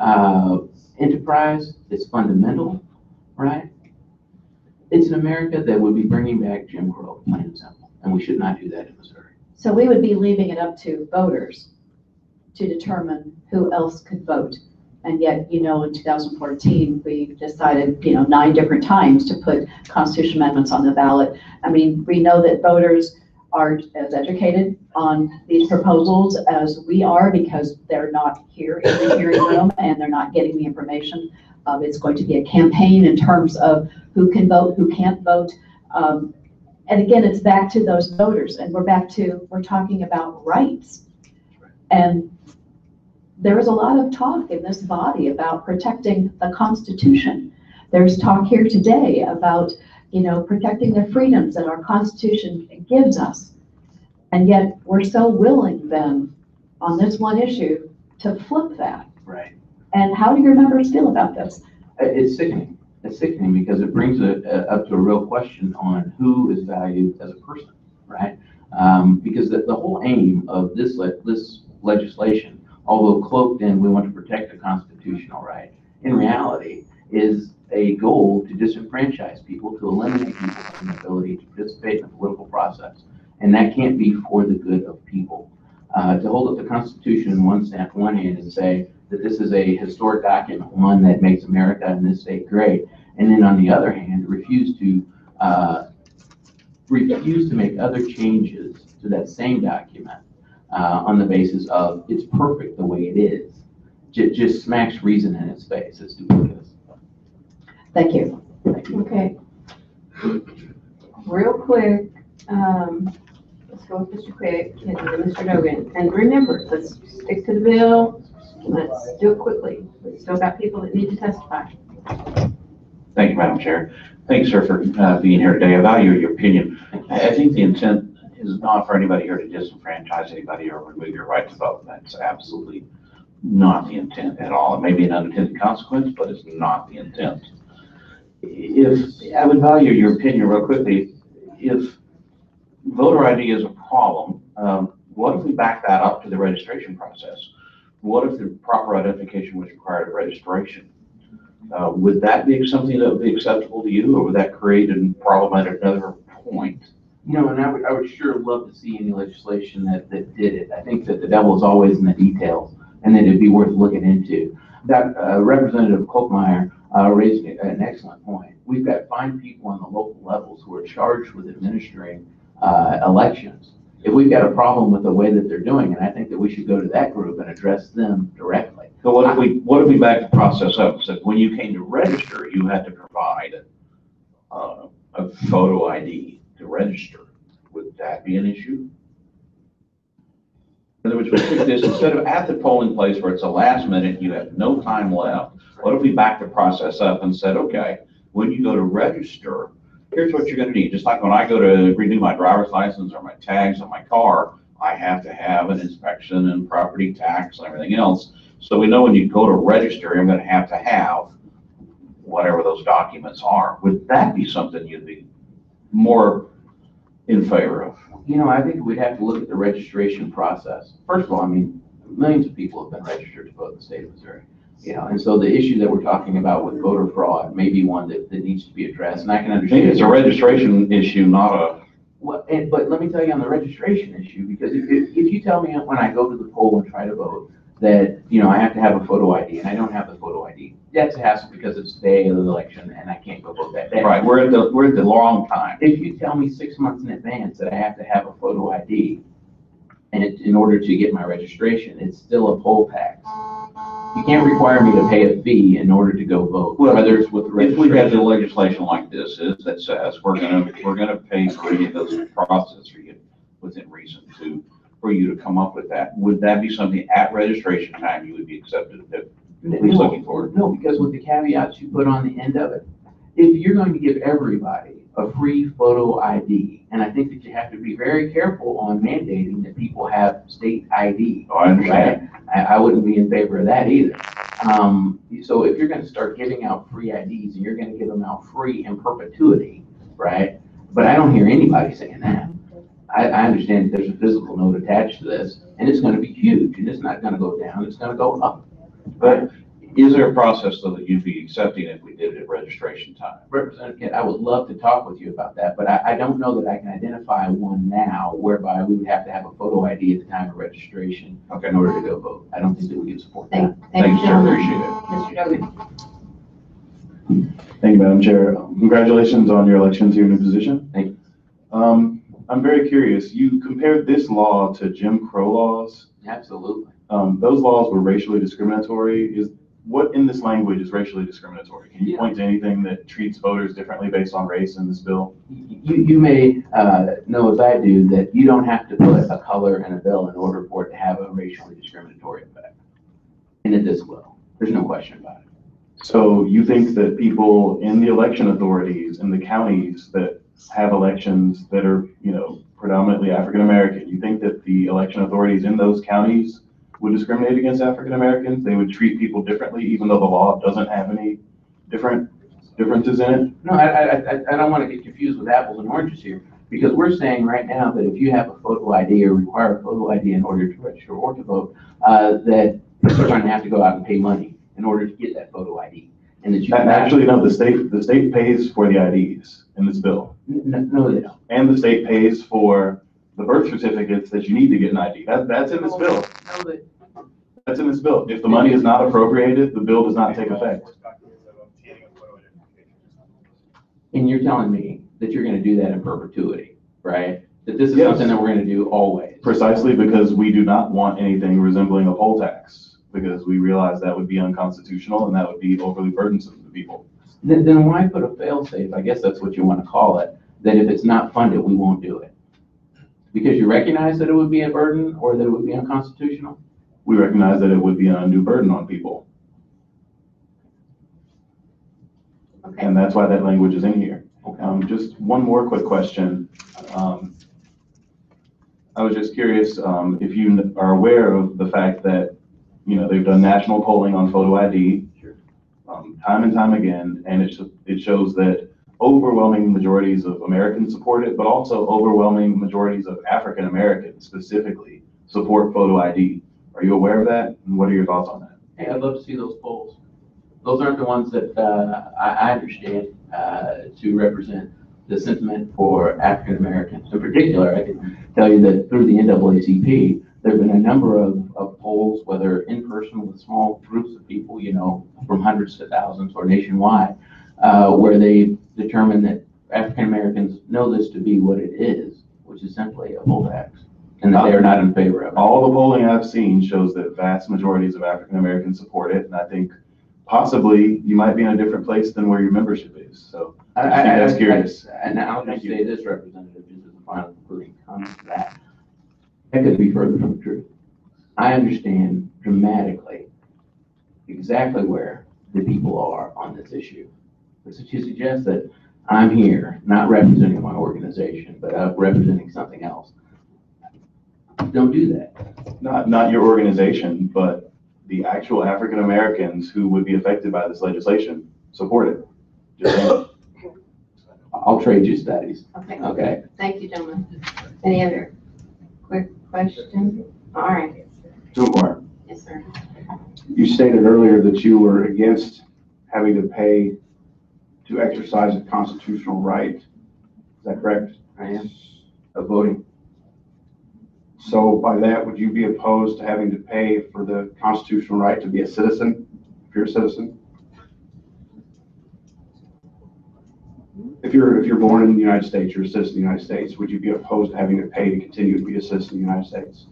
enterprise is fundamental, right? It's an America that would be bringing back Jim Crow, plain and simple, and we should not do that in Missouri. So we would be leaving it up to voters to determine who else could vote. And yet, you know, in 2014, we decided, 9 different times to put constitutional amendments on the ballot. I mean, we know that voters are as educated on these proposals as we are because they're not here in the hearing room and they're not getting the information. It's going to be a campaign in terms of who can vote, who can't vote. And again, it's back to those voters, and we're talking about rights. And there is a lot of talk in this body about protecting the Constitution. There's talk here today about, protecting the freedoms that our Constitution gives us. And yet we're so willing then on this one issue to flip that. Right. And how do your members feel about this? It's sickening. It's sickening because it brings it up to a real question on who is valued as a person, right? Because the whole aim of this legislation, although cloaked in we want to protect the constitutional right, in reality is a goal to disenfranchise people, to eliminate people from the ability to participate in the political process. And that can't be for the good of people. To hold up the Constitution in one hand and say that this is a historic document, one that makes America and this state great, and then on the other hand, refuse to make other changes to that same document on the basis of it's perfect the way it is, just smacks reason in its face. It's duplicitous. Thank you. Okay. Real quick, let's go with Mr. Quick and then Mr. Dogan. And remember, let's stick to the bill, Let's do it quickly. We've still got people that need to testify. Thank you, Madam Chair. Thanks, sir, for being here today. I value your opinion. I think the intent is not for anybody here to disenfranchise anybody or remove your right to vote. That's absolutely not the intent at all. It may be an unintended consequence, but it's not the intent. If I would value your opinion real quickly, if voter ID is a problem, what if we back that up to the registration process? What if the proper identification was required at registration? Would that be something that would be acceptable to you, or would that create a problem at another point? You know, and I would sure love to see any legislation that did it. I think that the devil is always in the details, and that it'd be worth looking into. That Representative Kolkmeyer raised an excellent point. We've got fine people on the local levels who are charged with administering elections. If we've got a problem with the way that they're doing it, I think that we should go to that group and address them directly. So what if we back the process up and said, when you came to register, you had to provide a photo ID to register? Would that be an issue? In other words, we took this, instead of at the polling place where it's the last minute, you have no time left. What if we back the process up and said, okay, when you go to register, here's what you're going to need. Just like when I go to renew my driver's license or my tags on my car, I have to have an inspection and property tax and everything else. So we know when you go to register, I'm going to have whatever those documents are. Would that be something you'd be more in favor of? You know, I think we'd have to look at the registration process. First of all, I mean, millions of people have been registered to vote in the state of Missouri. You know, and so the issue that we're talking about with voter fraud may be one that needs to be addressed, and I can understand. It's a registration issue, not a. Well, but let me tell you on the registration issue, because if you tell me when I go to the poll and try to vote that, you know, I have to have a photo ID and I don't have the photo ID, that's a hassle because it's the day of the election and I can't go vote that day. Right, we're at the long time. If you tell me 6 months in advance that I have to have a photo ID and in order to get my registration, it's still a poll tax. You can't require me to pay a fee in order to go vote, well, whether it's with registration. If we had the legislation like this that says we're gonna pay for any of those process for you within reason for you to come up with that, would that be something at registration time you would be accepted to? Please looking forward. No, because with the caveats you put on the end of it, if you're going to give everybody a free photo ID, and I think that you have to be very careful on mandating that people have state ID. Oh, I understand. Right? I wouldn't be in favor of that either. So if you're going to start giving out free IDs and you're going to give them out free in perpetuity, right? But I don't hear anybody saying that. I understand that there's a physical note attached to this, and it's going to be huge, and it's not going to go down, it's going to go up. But is there a process though that you'd be accepting if we did it at registration time? Representative Kent, I would love to talk with you about that, but I don't know that I can identify one now whereby we would have to have a photo ID at the time of registration in order to go vote. I don't think that we can support that. Thank you, sir. Appreciate it. Mr. Dogan. Thank you, Madam Chair. Congratulations on your election to your new position. Thank you. I'm very curious. You compared this law to Jim Crow laws. Absolutely. Those laws were racially discriminatory. What in this language is racially discriminatory? Can you point to anything that treats voters differently based on race in this bill? You may know as I do that you don't have to put a color in a bill in order for it to have a racially discriminatory effect. And it this will. There's no question about it. So you think that people in the election authorities in the counties that have elections that are, you know, predominantly African American, you think that the election authorities in those counties would discriminate against African Americans? They would treat people differently, even though the law doesn't have any differences in it? No, I don't want to get confused with apples and oranges here, because we're saying right now that if you have a photo ID or require a photo ID in order to register or to vote, that you're going to have to go out and pay money in order to get that photo ID. And that you actually, no, the state pays for the IDs in this bill. No, they don't. And the state pays for the birth certificates that you need to get an ID. That's in this bill. That's in this bill. If the money is not appropriated, the bill does not take effect. And you're telling me that you're going to do that in perpetuity, right? That this is something that we're going to do always. Precisely because we do not want anything resembling a poll tax, because we realize that would be unconstitutional and that would be overly burdensome to people. Then why put a fail-safe? I guess that's what you want to call it, that if it's not funded, we won't do it. Because you recognize that it would be a burden or that it would be unconstitutional? we recognize that it would be an undue burden on people. Okay. And that's why that language is in here. Just one more quick question. I was just curious if you are aware of the fact that, they've done national polling on photo ID time and time again, and it shows that overwhelming majorities of Americans support it, but also overwhelming majorities of African Americans specifically support photo ID. Are you aware of that? And what are your thoughts on that? Hey, I'd love to see those polls. Those aren't the ones that I understand to represent the sentiment for African Americans. In particular, I can tell you that through the NAACP, there have been a number of polls, whether in person with small groups of people, from hundreds to thousands or nationwide, where they determine that African Americans know this to be what it is, which is simply a poll tax, and that they are not in favor of it. All the polling I've seen shows that vast majorities of African Americans support it, and I think possibly you might be in a different place than where your membership is. So I was curious. And I'll just say this, Representative, just as a final concluding comment to that. That could be further from the truth. I understand dramatically exactly where the people are on this issue. But to suggest that I'm here not representing my organization, but representing something else, don't do that. Not your organization, but the actual African Americans who would be affected by this legislation support it. Just saying. I'll trade you studies. Okay. Okay. Thank you, gentlemen. Any other quick question? All right. Two more. Yes, sir. You stated earlier that you were against having to pay to exercise a constitutional right. Is that correct? I am. Of voting. So by that, would you be opposed to having to pay for the constitutional right to be a citizen, if you're a citizen? If you're born in the United States, you're a citizen of the United States, would you be opposed to having to pay to continue to be a citizen of the United States?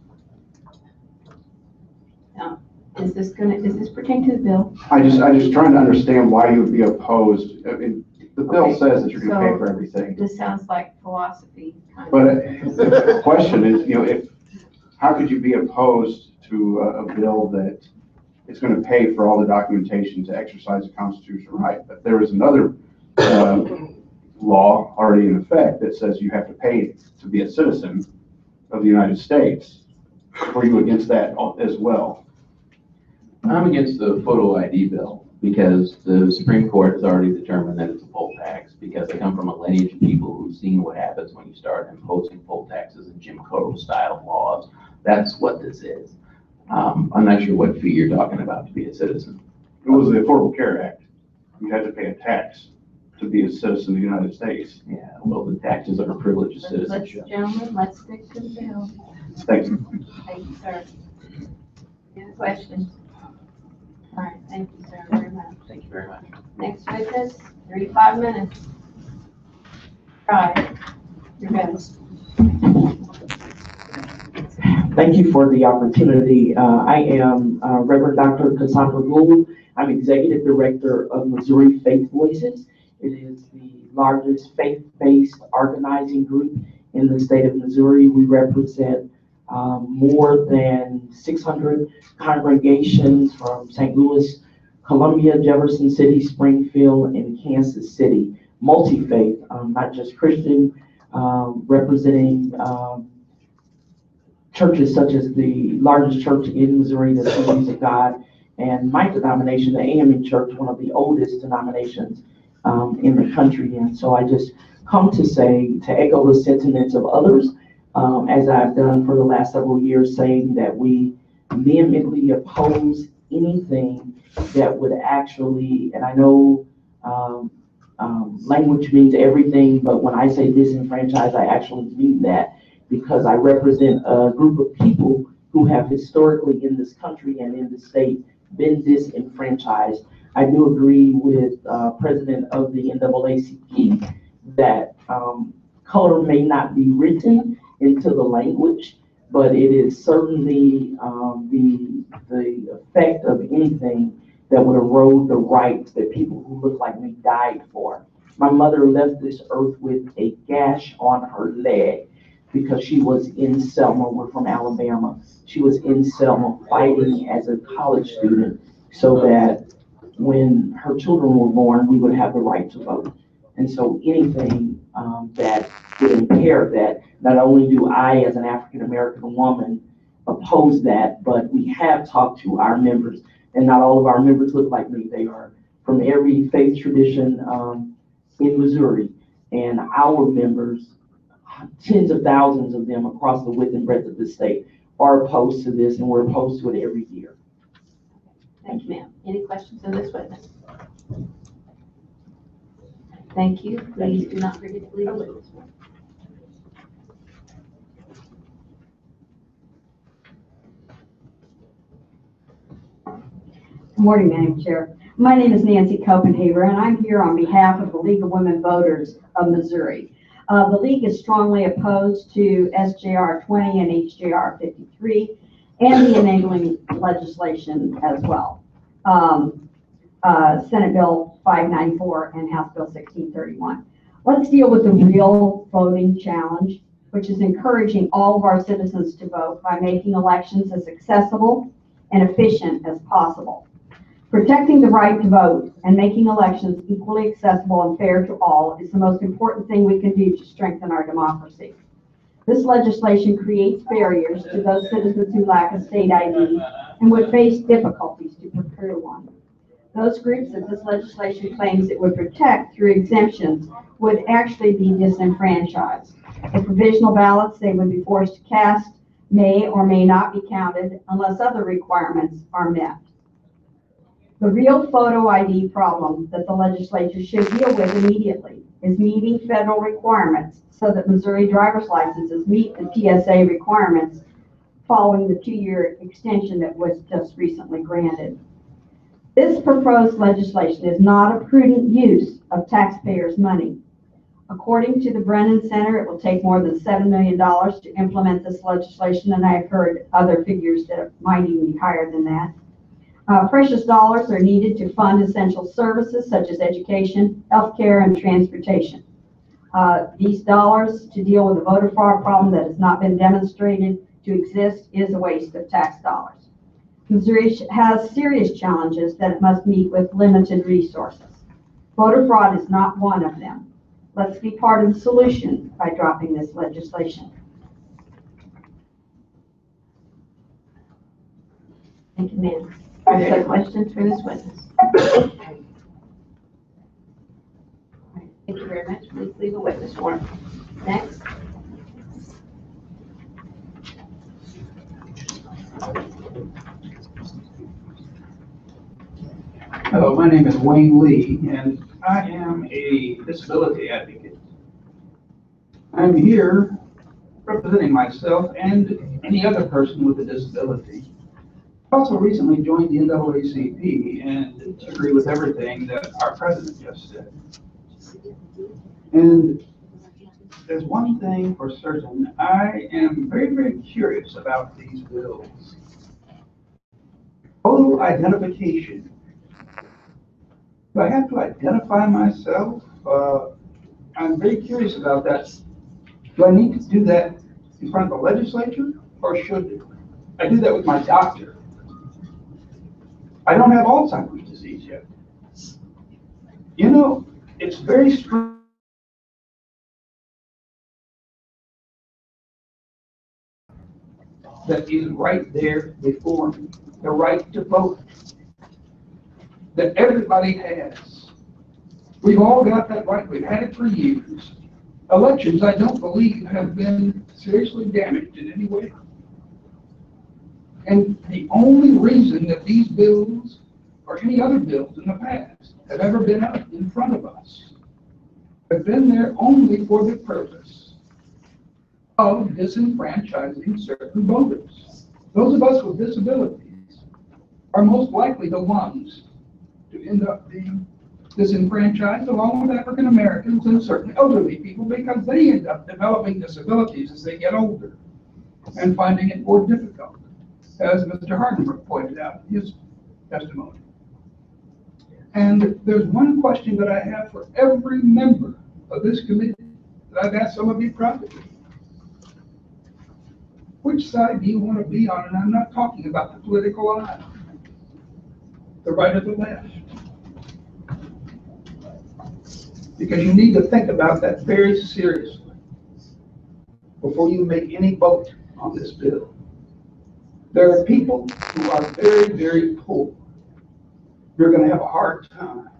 Now, is this pertain to the bill? I just trying to understand why you would be opposed. I mean, the bill Okay, says that you're going to pay so for everything. This sounds like philosophy kind of. But the question is, how could you be opposed to a bill that is going to pay for all the documentation to exercise a constitutional right? But there is another law already in effect that says you have to pay to be a citizen of the United States. Were you against that as well? I'm against the photo ID bill because the Supreme Court has already determined that it's a poll tax because I come from a lineage of people who've seen what happens when you start imposing poll taxes and Jim Crow style laws. That's what this is. I'm not sure what fee you're talking about to be a citizen. It was the Affordable Care Act. You had to pay a tax to be a citizen of the United States. Yeah, well, the taxes are a privilege of citizenship. Gentlemen, let's stick to the bill. Thank you. Thank you, sir. Any questions? All right, thank you, sir, very much. Thank you very much. Next witness, 3 to 5 minutes. Right, your best. Thank you for the opportunity. I am Reverend Dr. Cassandra Gould. I'm Executive Director of Missouri Faith Voices. It is the largest faith-based organizing group in the state of Missouri. We represent more than 600 congregations from St. Louis, Columbia, Jefferson City, Springfield, and Kansas City. Multi-faith, not just Christian, representing churches such as the largest church in Missouri, the Assemblies of God, and my denomination, the AME Church, one of the oldest denominations in the country. And so I just come to say, to echo the sentiments of others, as I've done for the last several years, saying that we vehemently oppose anything that would actually, and I know language means everything, but when I say disenfranchise, I actually mean that, because I represent a group of people who have historically in this country and in the state been disenfranchised. I do agree with President of the NAACP that color may not be written into the language, but it is certainly the effect of anything that would erode the rights that people who look like me died for. My mother left this earth with a gash on her leg because she was in Selma. We're from Alabama. She was in Selma fighting as a college student so that when her children were born, we would have the right to vote. And so anything that would impair that, not only do I, as an African-American woman, oppose that, but we have talked to our members, and not all of our members look like me. They are from every faith tradition in Missouri, and our members, tens of thousands of them across the width and breadth of the state, are opposed to this, and we're opposed to it every year. Thank you, ma'am. Any questions of this witness? Thank you. Please do not forget to leave the witness. Good morning, Madam Chair. My name is Nancy Copenhaver, and I'm here on behalf of the League of Women Voters of Missouri. The League is strongly opposed to HJR20 and HJR53 and the enabling legislation as well. Senate Bill 594 and House Bill 1631. Let's deal with the real voting challenge, which is encouraging all of our citizens to vote by making elections as accessible and efficient as possible. Protecting the right to vote and making elections equally accessible and fair to all is the most important thing we can do to strengthen our democracy. This legislation creates barriers to those citizens who lack a state ID and would face difficulties to procure one. Those groups that this legislation claims it would protect through exemptions would actually be disenfranchised. The provisional ballots they would be forced to cast may or may not be counted unless other requirements are met. The real photo ID problem that the legislature should deal with immediately is meeting federal requirements so that Missouri driver's licenses meet the TSA requirements following the 2-year extension that was just recently granted. This proposed legislation is not a prudent use of taxpayers' money. According to the Brennan Center, it will take more than $7 million to implement this legislation, and I've heard other figures that might even be higher than that. Precious dollars are needed to fund essential services such as education, healthcare, and transportation. These dollars to deal with the voter fraud problem that has not been demonstrated to exist is a waste of tax dollars. Missouri has serious challenges that it must meet with limited resources. Voter fraud is not one of them. Let's be part of the solution by dropping this legislation. Thank you, ma'am. Are there questions for this witness? Thank you very much. Please leave a witness form. Next. Hello, my name is Wayne Lee, and I am a disability advocate. I'm here representing myself and any other person with a disability. I also recently joined the NAACP and agree with everything that our president just said. And there's one thing for certain, I am very, very curious about these bills. Photo identification. Do I have to identify myself? I'm very curious about that. Do I need to do that in front of the legislature, or should I do that with my doctor? I don't have Alzheimer's disease yet. You know, it's very strange. That is right there before me, the right to vote that everybody has. We've all got that right. We've had it for years. Elections, I don't believe, have been seriously damaged in any way. And the only reason that these bills or any other bills in the past have ever been up in front of us have been there only for the purpose of disenfranchising certain voters. Those of us with disabilities are most likely the ones to end up being disenfranchised, along with African Americans and certain elderly people, because they end up developing disabilities as they get older and finding it more difficult, as Mr. Hardenberg pointed out in his testimony. And there's one question that I have for every member of this committee that I've asked some of you privately. which side do you want to be on? And I'm not talking about the political aisle, the right or the left. Because you need to think about that very seriously before you make any vote on this bill. There are people who are very, very poor. You're going to have a hard time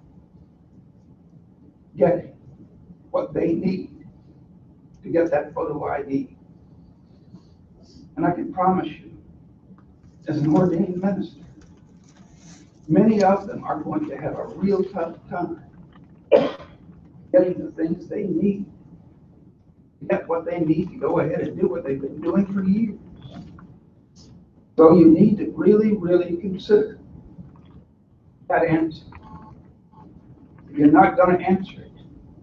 getting what they need to get that photo ID. And I can promise you, as an ordained minister, many of them are going to have a real tough time getting the things they need to get what they need to go ahead and do what they've been doing for years. So you need to really, really consider that answer. If you're not going to answer it,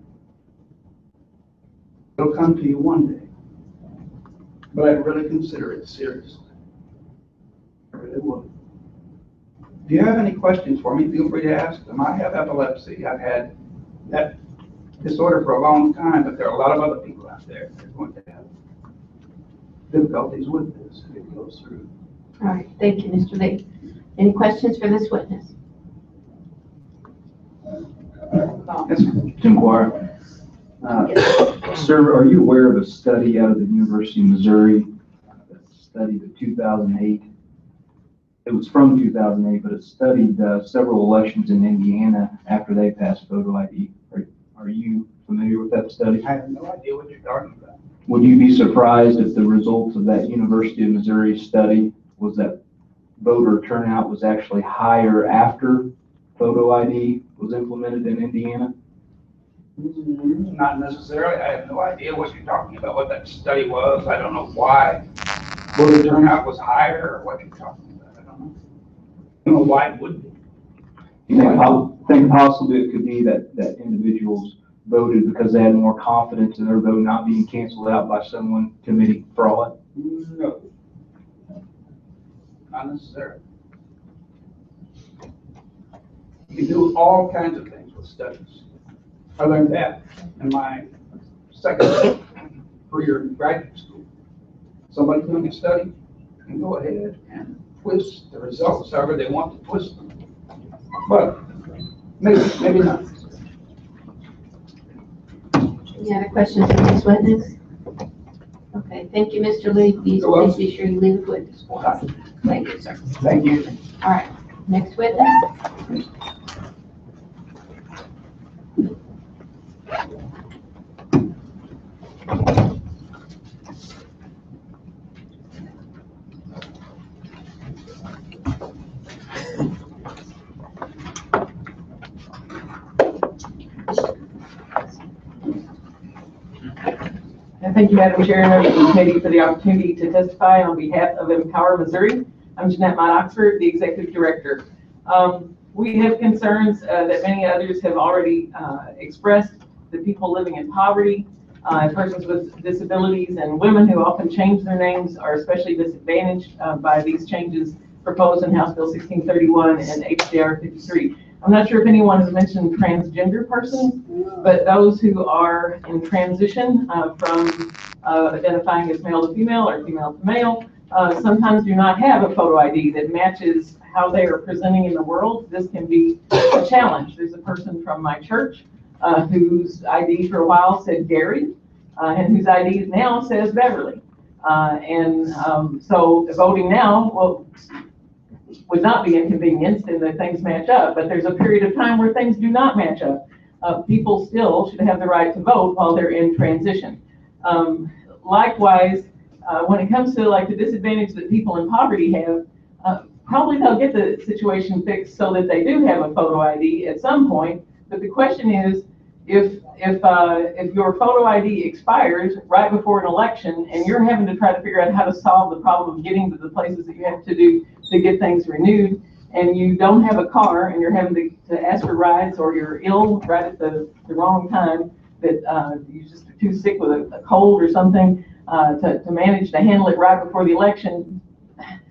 it'll come to you one day. But I'd really consider it seriously. I really would. If you have any questions for me, feel free to ask them. I have epilepsy. I've had that disorder for a long time, but there are a lot of other people out there that are going to have difficulties with this if it goes through. All right, thank you, Mr. Lee. Any questions for this witness? Yes, sir. Tim Quire. Sir, are you aware of a study out of the University of Missouri that studied the 2008? It was from 2008, but it studied several elections in Indiana after they passed photo ID. Are you familiar with that study? I have no idea what you're talking about. Would you be surprised if the results of that University of Missouri study was that voter turnout was actually higher after photo ID was implemented in Indiana? Not necessarily. I have no idea what you're talking about, what that study was. I don't know why voter turnout was higher or what you're talking about. I don't know. I don't know why it would be. You think possibly it could be that individuals voted because they had more confidence in their vote not being canceled out by someone committing fraud? No. Not necessarily. You can do all kinds of things with studies. I learned that in my second career in graduate school. Somebody doing a study can go ahead and twist the results however they want to twist them. But maybe not. Any other questions for this witness? Okay, thank you, Mr. Lee. Please be sure you leave the witness for us. Thank you, sir. Thank you. All right, next witness. Thank you, Madam Chair, and members of the committee for the opportunity to testify on behalf of Empower Missouri. I'm Jeanette Mott Oxford, the Executive Director. We have concerns that many others have already expressed, the people living in poverty, persons with disabilities, and women who often change their names are especially disadvantaged by these changes proposed in House Bill 1631 and HJR53. I'm not sure if anyone has mentioned transgender persons, but those who are in transition from identifying as male to female or female to male sometimes do not have a photo ID that matches how they are presenting in the world. This can be a challenge. There's a person from my church whose ID for a while said Gary, and whose ID now says Beverly. So voting now, would not be inconvenienced and that things match up, but there's a period of time where things do not match up. People still should have the right to vote while they're in transition. Likewise, when it comes to like the disadvantage that people in poverty have, probably they'll get the situation fixed so that they do have a photo ID at some point. But the question is, if your photo ID expires right before an election and you're having to try to figure out how to solve the problem of getting to the places that you have to do to get things renewed, and you don't have a car and you're having to ask for rides, or you're ill right at the wrong time, that you just are too sick with a cold or something to manage to handle it right before the election,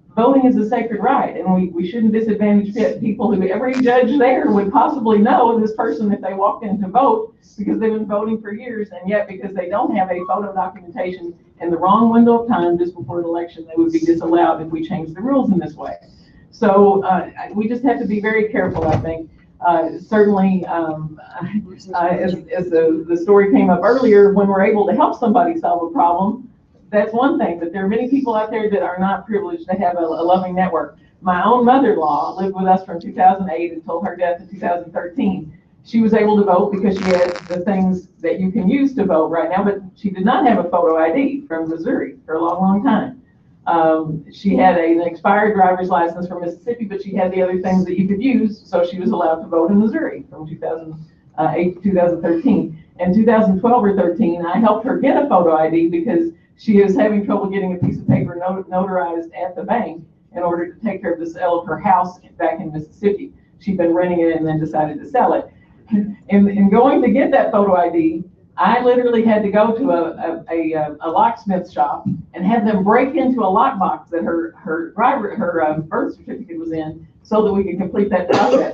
voting is a sacred right, and we shouldn't disadvantage people who every judge there would possibly know this person if they walked in to vote because they've been voting for years, and yet because they don't have a photo documentation in the wrong window of time just before an election, they would be disallowed if we change the rules in this way. So we just have to be very careful, I think. Certainly, as the story came up earlier, when we're able to help somebody solve a problem, that's one thing, but there are many people out there that are not privileged to have a loving network. My own mother-in-law lived with us from 2008 until her death in 2013. She was able to vote because she had the things that you can use to vote right now, but she did not have a photo ID from Missouri for a long, long time. She had an expired driver's license from Mississippi, but she had the other things that you could use, so she was allowed to vote in Missouri from 2008 to 2013. In 2012 or 13, I helped her get a photo ID because she was having trouble getting a piece of paper notarized at the bank in order to take care of the sale of her house back in Mississippi. She'd been renting it and then decided to sell it. In going to get that photo ID, I literally had to go to a locksmith shop and have them break into a lockbox that her birth certificate was in so that we could complete that process.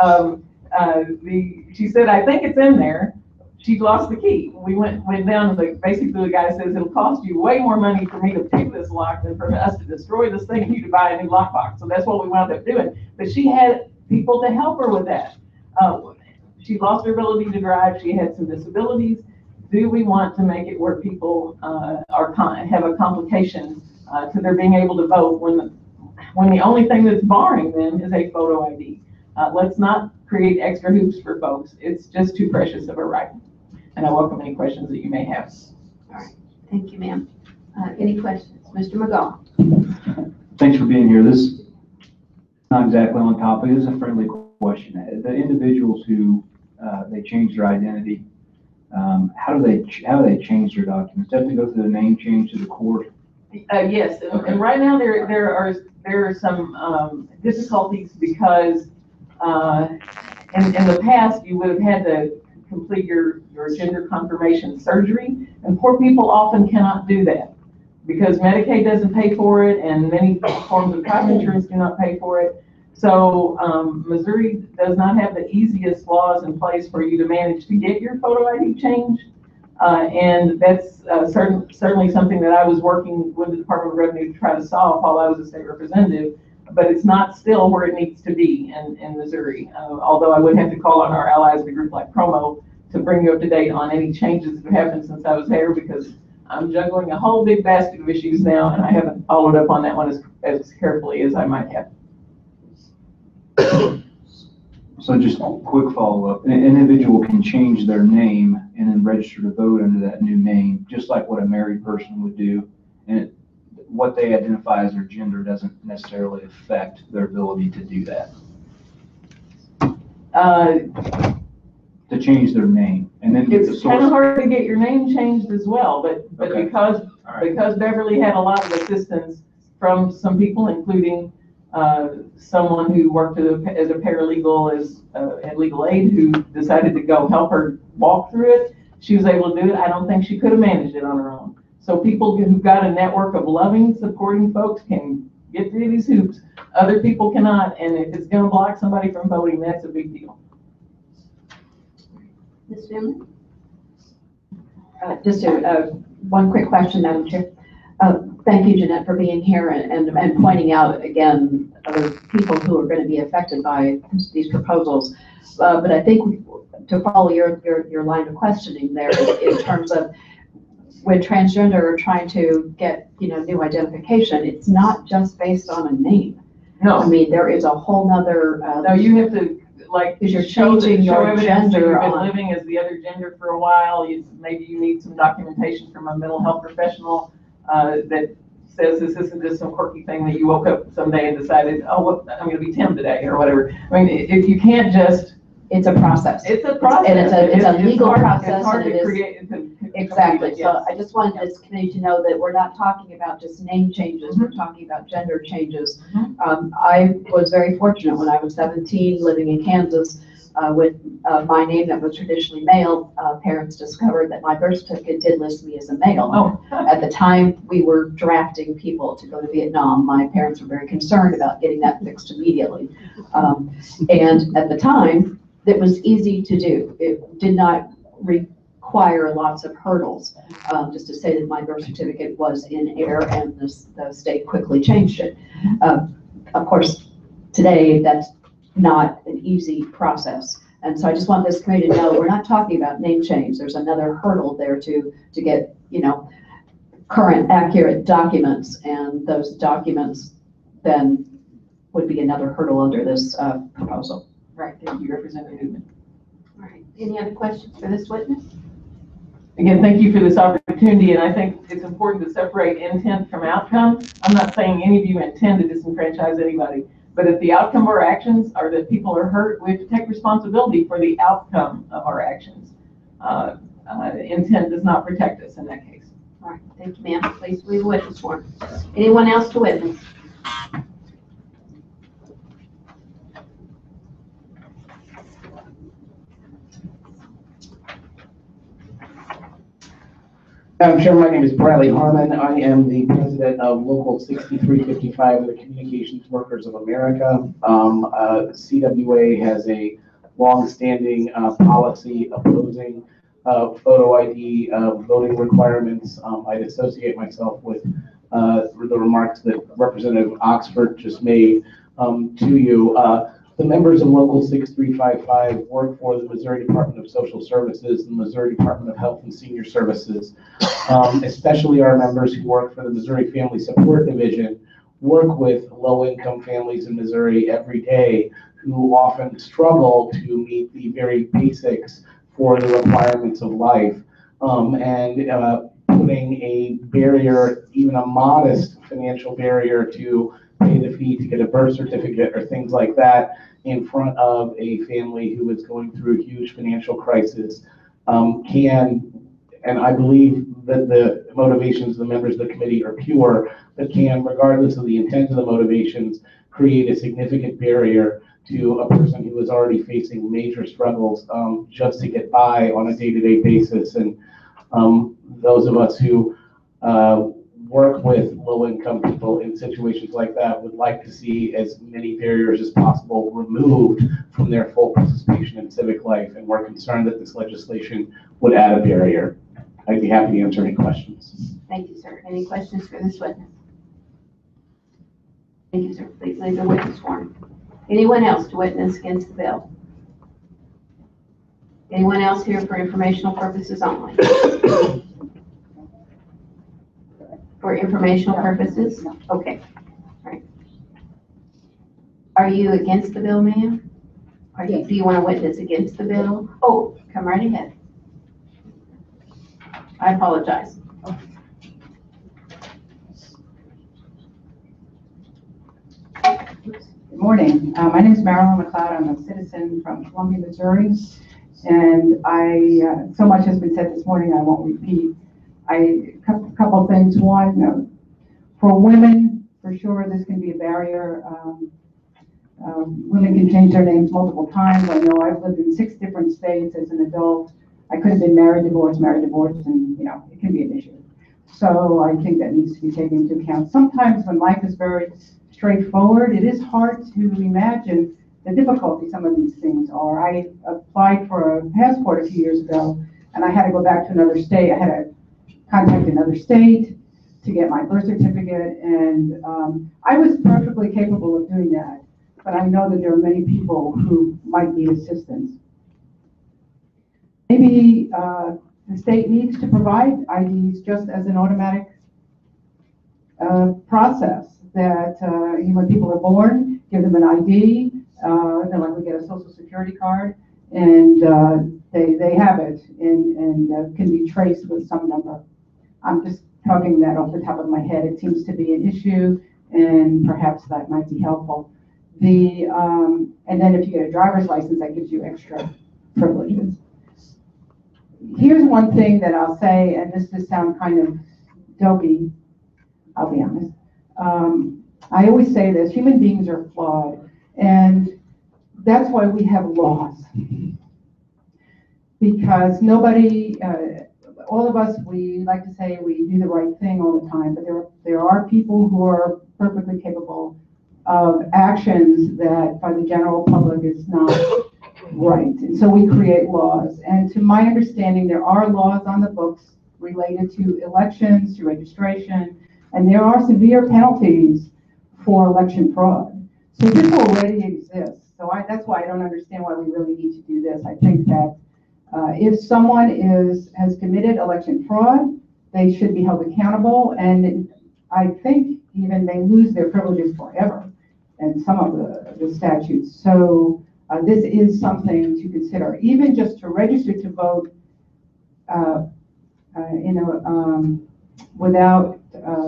She said, I think it's in there. She'd lost the key. We went down, and basically the guy says, it'll cost you way more money for me to pick this lock than for us to destroy this thing and you to buy a new lockbox. So that's what we wound up doing. But she had people to help her with that. She lost her ability to drive. She had some disabilities. Do we want to make it where people have a complication to their being able to vote when the only thing that's barring them is a photo ID? Let's not create extra hoops for folks. It's just too precious of a right. And I welcome any questions that you may have. All right, thank you, ma'am. Any questions? Mr. McGaugh. Thanks for being here. This is not exactly on topic. This is a friendly question. The individuals who they change their identity, how do they change their documents? Do they have to go through the name change to the court? Yes, and right now there are some difficulties because in the past you would have had to complete your gender confirmation surgery, and poor people often cannot do that because Medicaid doesn't pay for it and many forms of private insurance do not pay for it. So Missouri does not have the easiest laws in place for you to manage to get your photo ID changed. And that's certainly something that I was working with the Department of Revenue to try to solve while I was a state representative, but it's not still where it needs to be in Missouri. Although I would have to call on our allies, the group like Promo, to bring you up to date on any changes that have happened since I was there, because I'm juggling a whole big basket of issues now, and I haven't followed up on that one as carefully as I might have. So just a quick follow-up. An individual can change their name and then register to vote under that new name, just like what a married person would do. And what they identify as their gender doesn't necessarily affect their ability to do that. To change their name. And then it's kind of hard to get your name changed as well, but Okay. because Beverly had a lot of assistance from some people, including someone who worked as a paralegal, as legal aid, who decided to go help her walk through it. She was able to do it. I don't think she could have managed it on her own. So people who've got a network of loving, supporting folks can get through these hoops. Other people cannot, and if it's going to block somebody from voting, that's a big deal. Ms. Finley? Just one quick question, Madam Chair. Thank you, Jeanette, for being here and pointing out again other people who are going to be affected by these proposals. But I think to follow your line of questioning there in terms of when transgender are trying to get new identification, it's not just based on a name. No, I mean there is a whole nother. No, you have to because you're changing your gender. You've been living as the other gender for a while. Maybe you need some documentation from a mental health professional that says this isn't just some quirky thing that you woke up someday and decided, oh, well, I'm going to be Tim today or whatever. I mean, if you can't just. It's a process. It's a process. And it's a legal process. It's hard and to create. Exactly. Yes. So I just wanted this committee to know that we're not talking about just name changes. Mm-hmm. We're talking about gender changes. Mm-hmm. I was very fortunate when I was 17 living in Kansas was with my name that was traditionally male, parents discovered that my birth certificate did list me as a male. Oh. At the time we were drafting people to go to Vietnam, my parents were very concerned about getting that fixed immediately. And at the time, it was easy to do. It did not require lots of hurdles, just to say that my birth certificate was in error, and the state quickly changed it. Of course, today, that's not an easy process. And so I just want this committee to know, we're not talking about name change. There's another hurdle there to get, current, accurate documents, and those documents then would be another hurdle under this proposal. Right, thank you, Representative Newman. All right, any other questions for this witness? Again, thank you for this opportunity, and I think it's important to separate intent from outcome. I'm not saying any of you intend to disenfranchise anybody, but if the outcome of our actions are that people are hurt, we have to take responsibility for the outcome of our actions. Intent does not protect us in that case. All right, thank you, ma'am. Please leave a witness form. Anyone else to witness? Madam Chair, my name is Bradley Harmon. I am the president of Local 6355 of the Communications Workers of America. CWA has a long-standing policy opposing photo ID voting requirements. I'd associate myself with the remarks that Representative Oxford just made to you. The members of Local 6355 work for the Missouri Department of Social Services and the Missouri Department of Health and Senior Services. Especially our members who work for the Missouri Family Support Division work with low-income families in Missouri every day who often struggle to meet the very basics for the requirements of life. And putting a barrier, even a modest financial barrier to pay the fee to get a birth certificate or things like that in front of a family who is going through a huge financial crisis can, and I believe that the motivations of the members of the committee are pure, but can, regardless of the intent of the motivations, create a significant barrier to a person who is already facing major struggles just to get by on a day-to-day basis. And those of us who work with low-income people in situations like that would like to see as many barriers as possible removed from their full participation in civic life, and we're concerned that this legislation would add a barrier. I'd be happy to answer any questions. Thank you, sir. Any questions for this witness? Thank you, sir. Please leave the witness form. Anyone else to witness against the bill? Anyone else here for informational purposes only? For informational purposes? Okay. All right. Are you against the bill, ma'am? Do you want to witness against the bill? Oh, come right ahead. I apologize. Good morning. My name is Marilyn McLeod. I'm a citizen from Columbia, Missouri. And so much has been said this morning, I won't repeat. A couple of things. One, for women, for sure, this can be a barrier. Women can change their names multiple times. I know I've lived in 6 different states as an adult. I could have been married, divorced, and it can be an issue. So I think that needs to be taken into account. Sometimes when life is very straightforward, it is hard to imagine the difficulty some of these things are. I applied for a passport a few years ago, and I had to go back to another state. I had to contact another state to get my birth certificate, and I was perfectly capable of doing that, but I know that there are many people who might need assistance. Maybe the state needs to provide IDs just as an automatic process, that when people are born, give them an ID, then like we get a social security card, and they have it and can be traced with some number. I'm just talking that off the top of my head. It seems to be an issue, and perhaps that might be helpful. And then if you get a driver's license, that gives you extra privileges. Here's one thing that I'll say, and this does sound kind of dopey, I'll be honest. I always say this: human beings are flawed, and that's why we have laws. Because nobody, all of us, we like to say we do the right thing all the time, but there are people who are perfectly capable of actions that by the general public is not right. And so we create laws. And to my understanding, there are laws on the books related to elections, to registration, and there are severe penalties for election fraud. So this already exists. So that's why I don't understand why we really need to do this. I think that if someone has committed election fraud, they should be held accountable, and I think even they lose their privileges forever in some of the statutes. So this is something to consider, even just to register to vote, without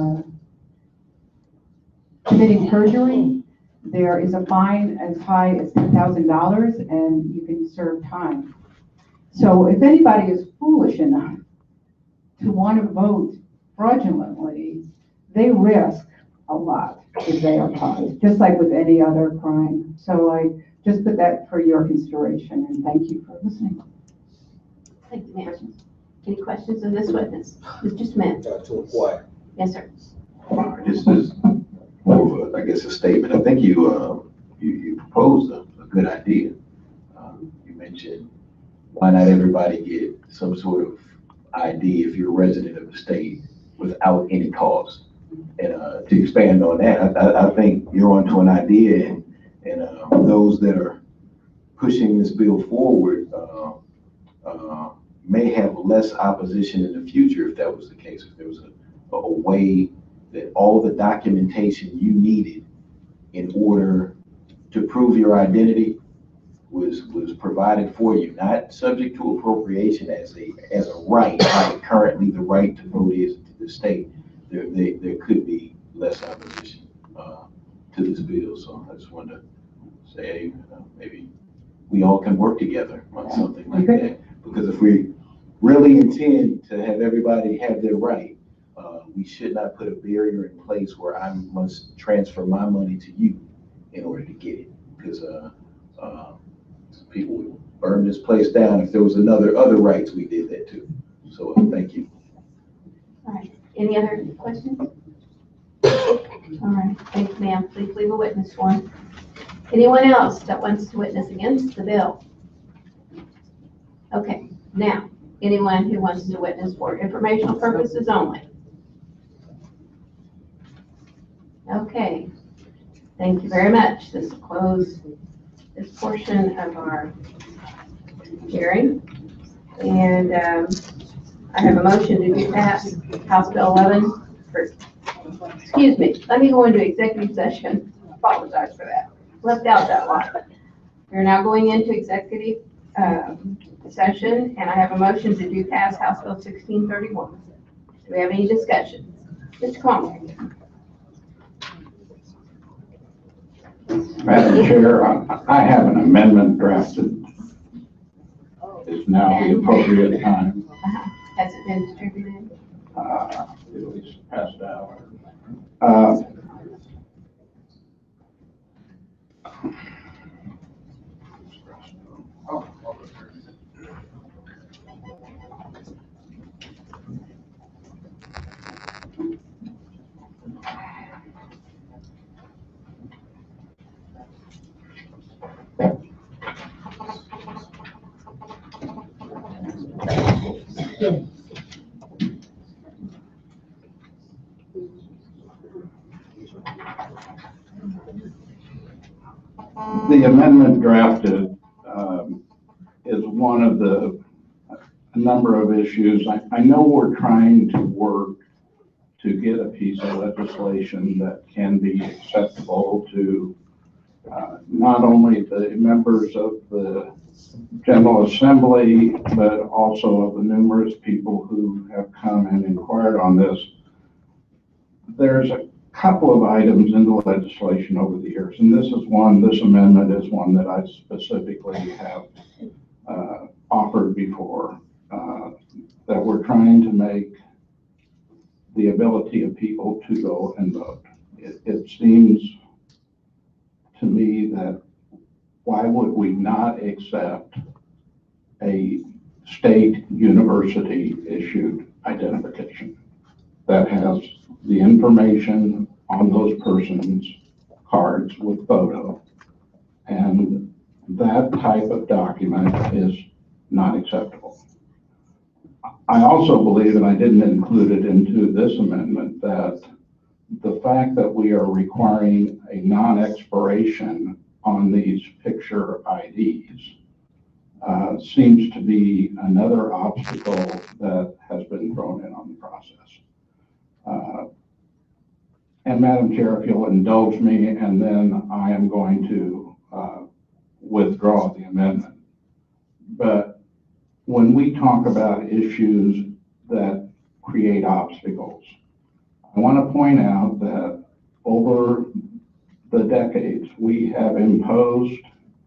committing perjury. There is a fine as high as $10,000, and you can serve time. So if anybody is foolish enough to want to vote fraudulently, they risk a lot if they are caught, just like with any other crime. So I just put that for your consideration, and thank you for listening. Thank you, ma'am. Any questions of this witness? Mr. Smith? To inquire. Yes, sir. This is more of, I guess, a statement. I think you proposed a good idea. You mentioned why not everybody get some sort of ID if you're a resident of the state without any cost. And to expand on that, I think you're onto an idea, and those that are pushing this bill forward may have less opposition in the future if that was the case. If there was a way that all the documentation you needed in order to prove your identity was provided for you, not subject to appropriation as a right, like currently the right to vote is to the state, there could be less opposition to this bill. So I just wanted to say, maybe we all can work together on something like that. Because if we really intend to have everybody have their right, we should not put a barrier in place where I must transfer my money to you in order to get it. Because people would burn this place down if there was other rights we did that too. So thank you. All right. Any other questions? All right. Thank you, ma'am. Please leave a witness form. Anyone else that wants to witness against the bill? Okay. Now, anyone who wants to witness for informational purposes only? Okay. Thank you very much. This will close this portion of our hearing. And I have a motion to pass House Bill 11. Excuse me, let me go into executive session. Apologize for that. Left out that line. We're now going into executive session, and I have a motion to pass House Bill 1631. Do we have any discussion? Mr. Conway. Madam Chair, I have an amendment drafted. Is now the appropriate time. Has it been distributed? It was passed out. The amendment drafted is one of a number of issues. I know we're trying to work to get a piece of legislation that can be acceptable to not only the members of the General Assembly, but also of the numerous people who have come and inquired on this. There's a couple of items in the legislation over the years, and this amendment is one that I specifically have offered before, that we're trying to make the ability of people to go and vote. It seems to me that why would we not accept a state university issued identification that has the information on those persons' cards with photo? And that type of document is not acceptable. I also believe, and I didn't include it into this amendment, that the fact that we are requiring a non-expiration on these picture IDs seems to be another obstacle that has been thrown in on the process. And Madam Chair, if you'll indulge me, and then I am going to withdraw the amendment. But when we talk about issues that create obstacles, I want to point out that over the decades, we have imposed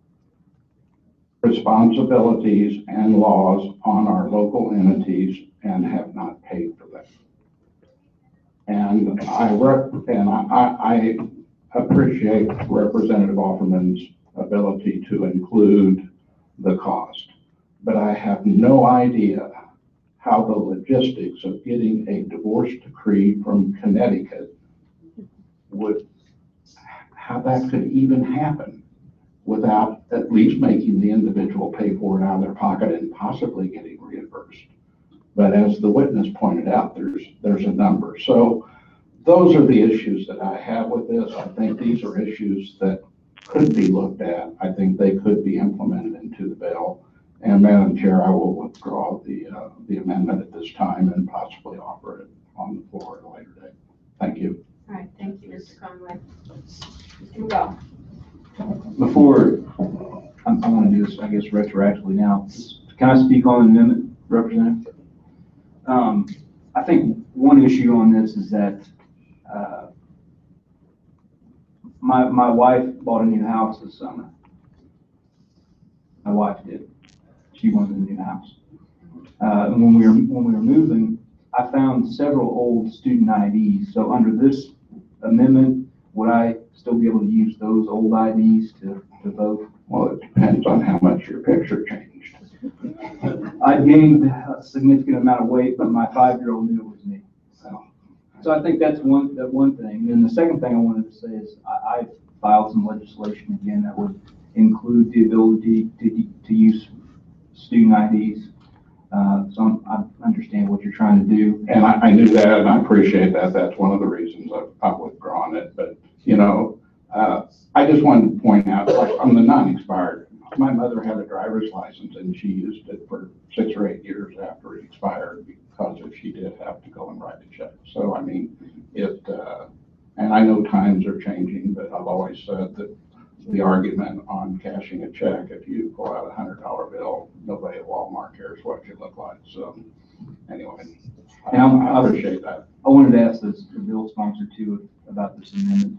responsibilities and laws on our local entities and have not paid for them. And I appreciate Representative Offerman's ability to include the cost, but I have no idea how the logistics of getting a divorce decree from Connecticut how that could even happen without at least making the individual pay for it out of their pocket and possibly getting reimbursed. But as the witness pointed out, there's a number. So those are the issues that I have with this. I think these are issues that could be looked at. I think they could be implemented into the bill. And Madam Chair, I will withdraw the amendment at this time and possibly offer it on the floor at a later date. Thank you. All right, thank you, Mr. Conway. Mr. McGraw. Before, I'm going to do this, I guess, retroactively now. Can I speak on the amendment, Representative? I think one issue on this is that my wife bought a new house this summer. My wife did. She wanted a new house. And when we were moving, I found several old student IDs. So under this amendment, would I still be able to use those old IDs to vote? Well, it depends on how much your picture changed. I gained a significant amount of weight, but my 5-year-old knew it was me. So I think that's one thing. And the second thing I wanted to say is I filed some legislation again that would include the ability to use student IDs. So I understand what you're trying to do. And I knew that, and I appreciate that. That's one of the reasons I've withdrawn it. But, you know, I just wanted to point out, like, on the non-expired, my mother had a driver's license, and she used it for 6 or 8 years after it expired because if she did have to go and write a check. So, I mean, and I know times are changing, but I've always said that the argument on cashing a check, if you pull out a $100 bill, nobody at Walmart cares what you look like. So anyway, and I appreciate that. I wanted to ask the bill sponsor too about this amendment.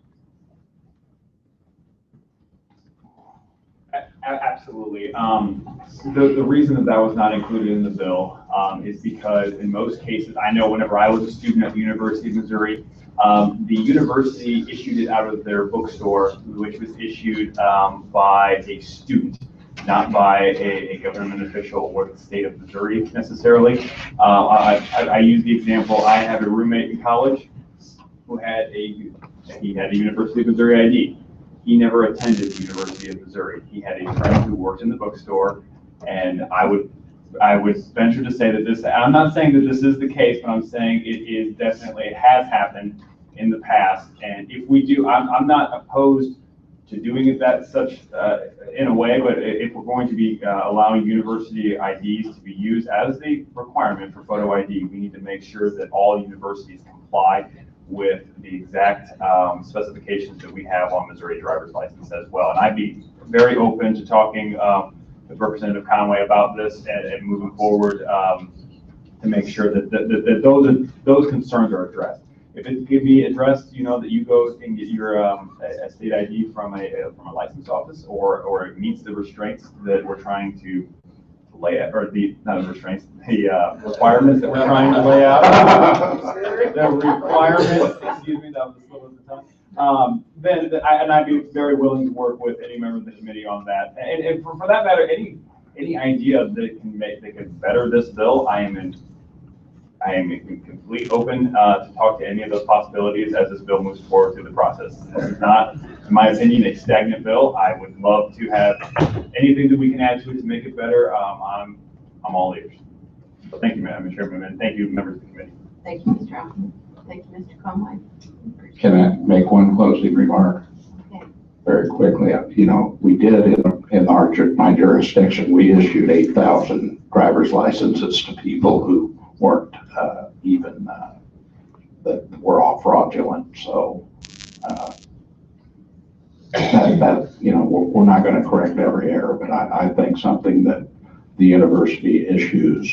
Absolutely. The reason that was not included in the bill is because in most cases, I know whenever I was a student at the University of Missouri, the university issued it out of their bookstore, which was issued by a student, not by a government official or the state of Missouri necessarily. I use the example, I have a roommate in college who had a University of Missouri ID. He never attended the University of Missouri. He had a friend who worked in the bookstore, and I would venture to say that this, I'm not saying that this is the case, but I'm saying it has happened in the past. And if we do, I'm not opposed to doing it in a way, but if we're going to be allowing university IDs to be used as the requirement for photo ID, we need to make sure that all universities comply with the exact specifications that we have on Missouri driver's license as well. And I'd be very open to talking with Representative Conway about this and moving forward to make sure that those concerns are addressed. If it could be addressed, you know, that you go and get your a state ID from a license office, or it meets the restraints that we're trying to lay out, or the requirements that we're trying to lay out. The requirements, excuse me, that was a slip of the tongue. then I'd be very willing to work with any member of the committee on that. And for that matter, any idea that can better this bill, I am in complete open to talk to any of those possibilities as this bill moves forward through the process. This is not, in my opinion, a stagnant bill. I would love to have anything that we can add to it to make it better. I'm all ears. So thank you, Madam Chairman, and thank you, members of the committee. Thank you, Mr. Allen. Thank you, Mr. Conway. Can I make one closing remark? Okay. Very quickly, you know, we did in my jurisdiction, we issued 8,000 driver's licenses to people who weren't even, that were all fraudulent. So that, you know, we're not going to correct every error, but I think something that the university issues,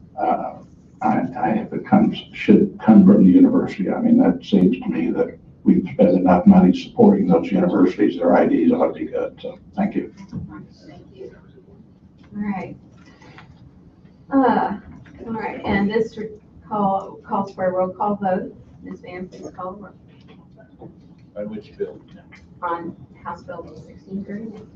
if it should come from the university. I mean, that seems to me that we've spent enough money supporting those universities. Their IDs ought to be good. So thank you. Thank you. All right, and this calls for a roll call vote. Ms. Van, please call the roll. On which bill? On House Bill 1631.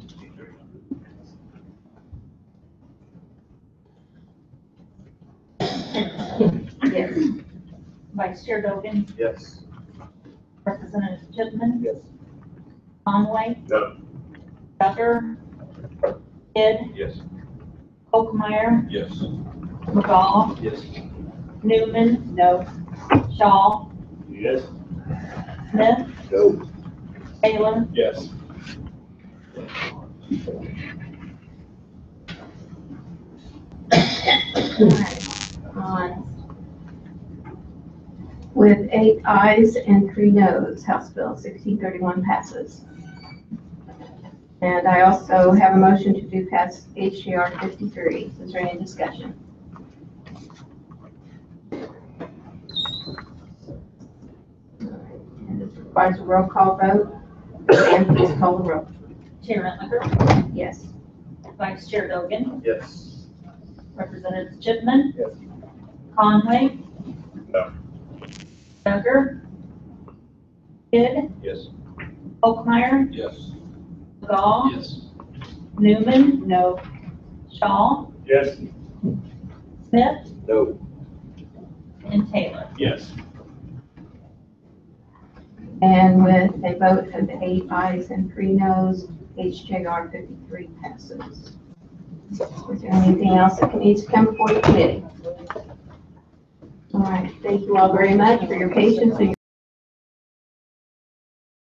Yes. Vice Chair Dogan? Yes. Representative Chipman? Yes. Conway? No. Tucker? Kidd? Yes. Oakmeyer? Yes. McGall? Yes. Newman? No. Shaw? Yes. Smith? No. Taylor? Yes. With 8 ayes and 3 noes, House Bill 1631 passes. And I also have a motion to do pass HJR 53. Is there any discussion? And this requires a roll call vote. And please call the roll. Chair Entlicher? Yes. Vice Chair Dogan? Yes. Representative Chipman? Yes. Conway? No. Tucker? Kidd? Yes. Oakmeyer? Yes. McGall? Yes. Newman? No. Shaw? Yes. Smith? No. And Taylor? Yes. And with a vote of 8 ayes and 3 noes, HJR 53 passes. Is there anything else that needs to come before the committee? All right, thank you all very much for your patience and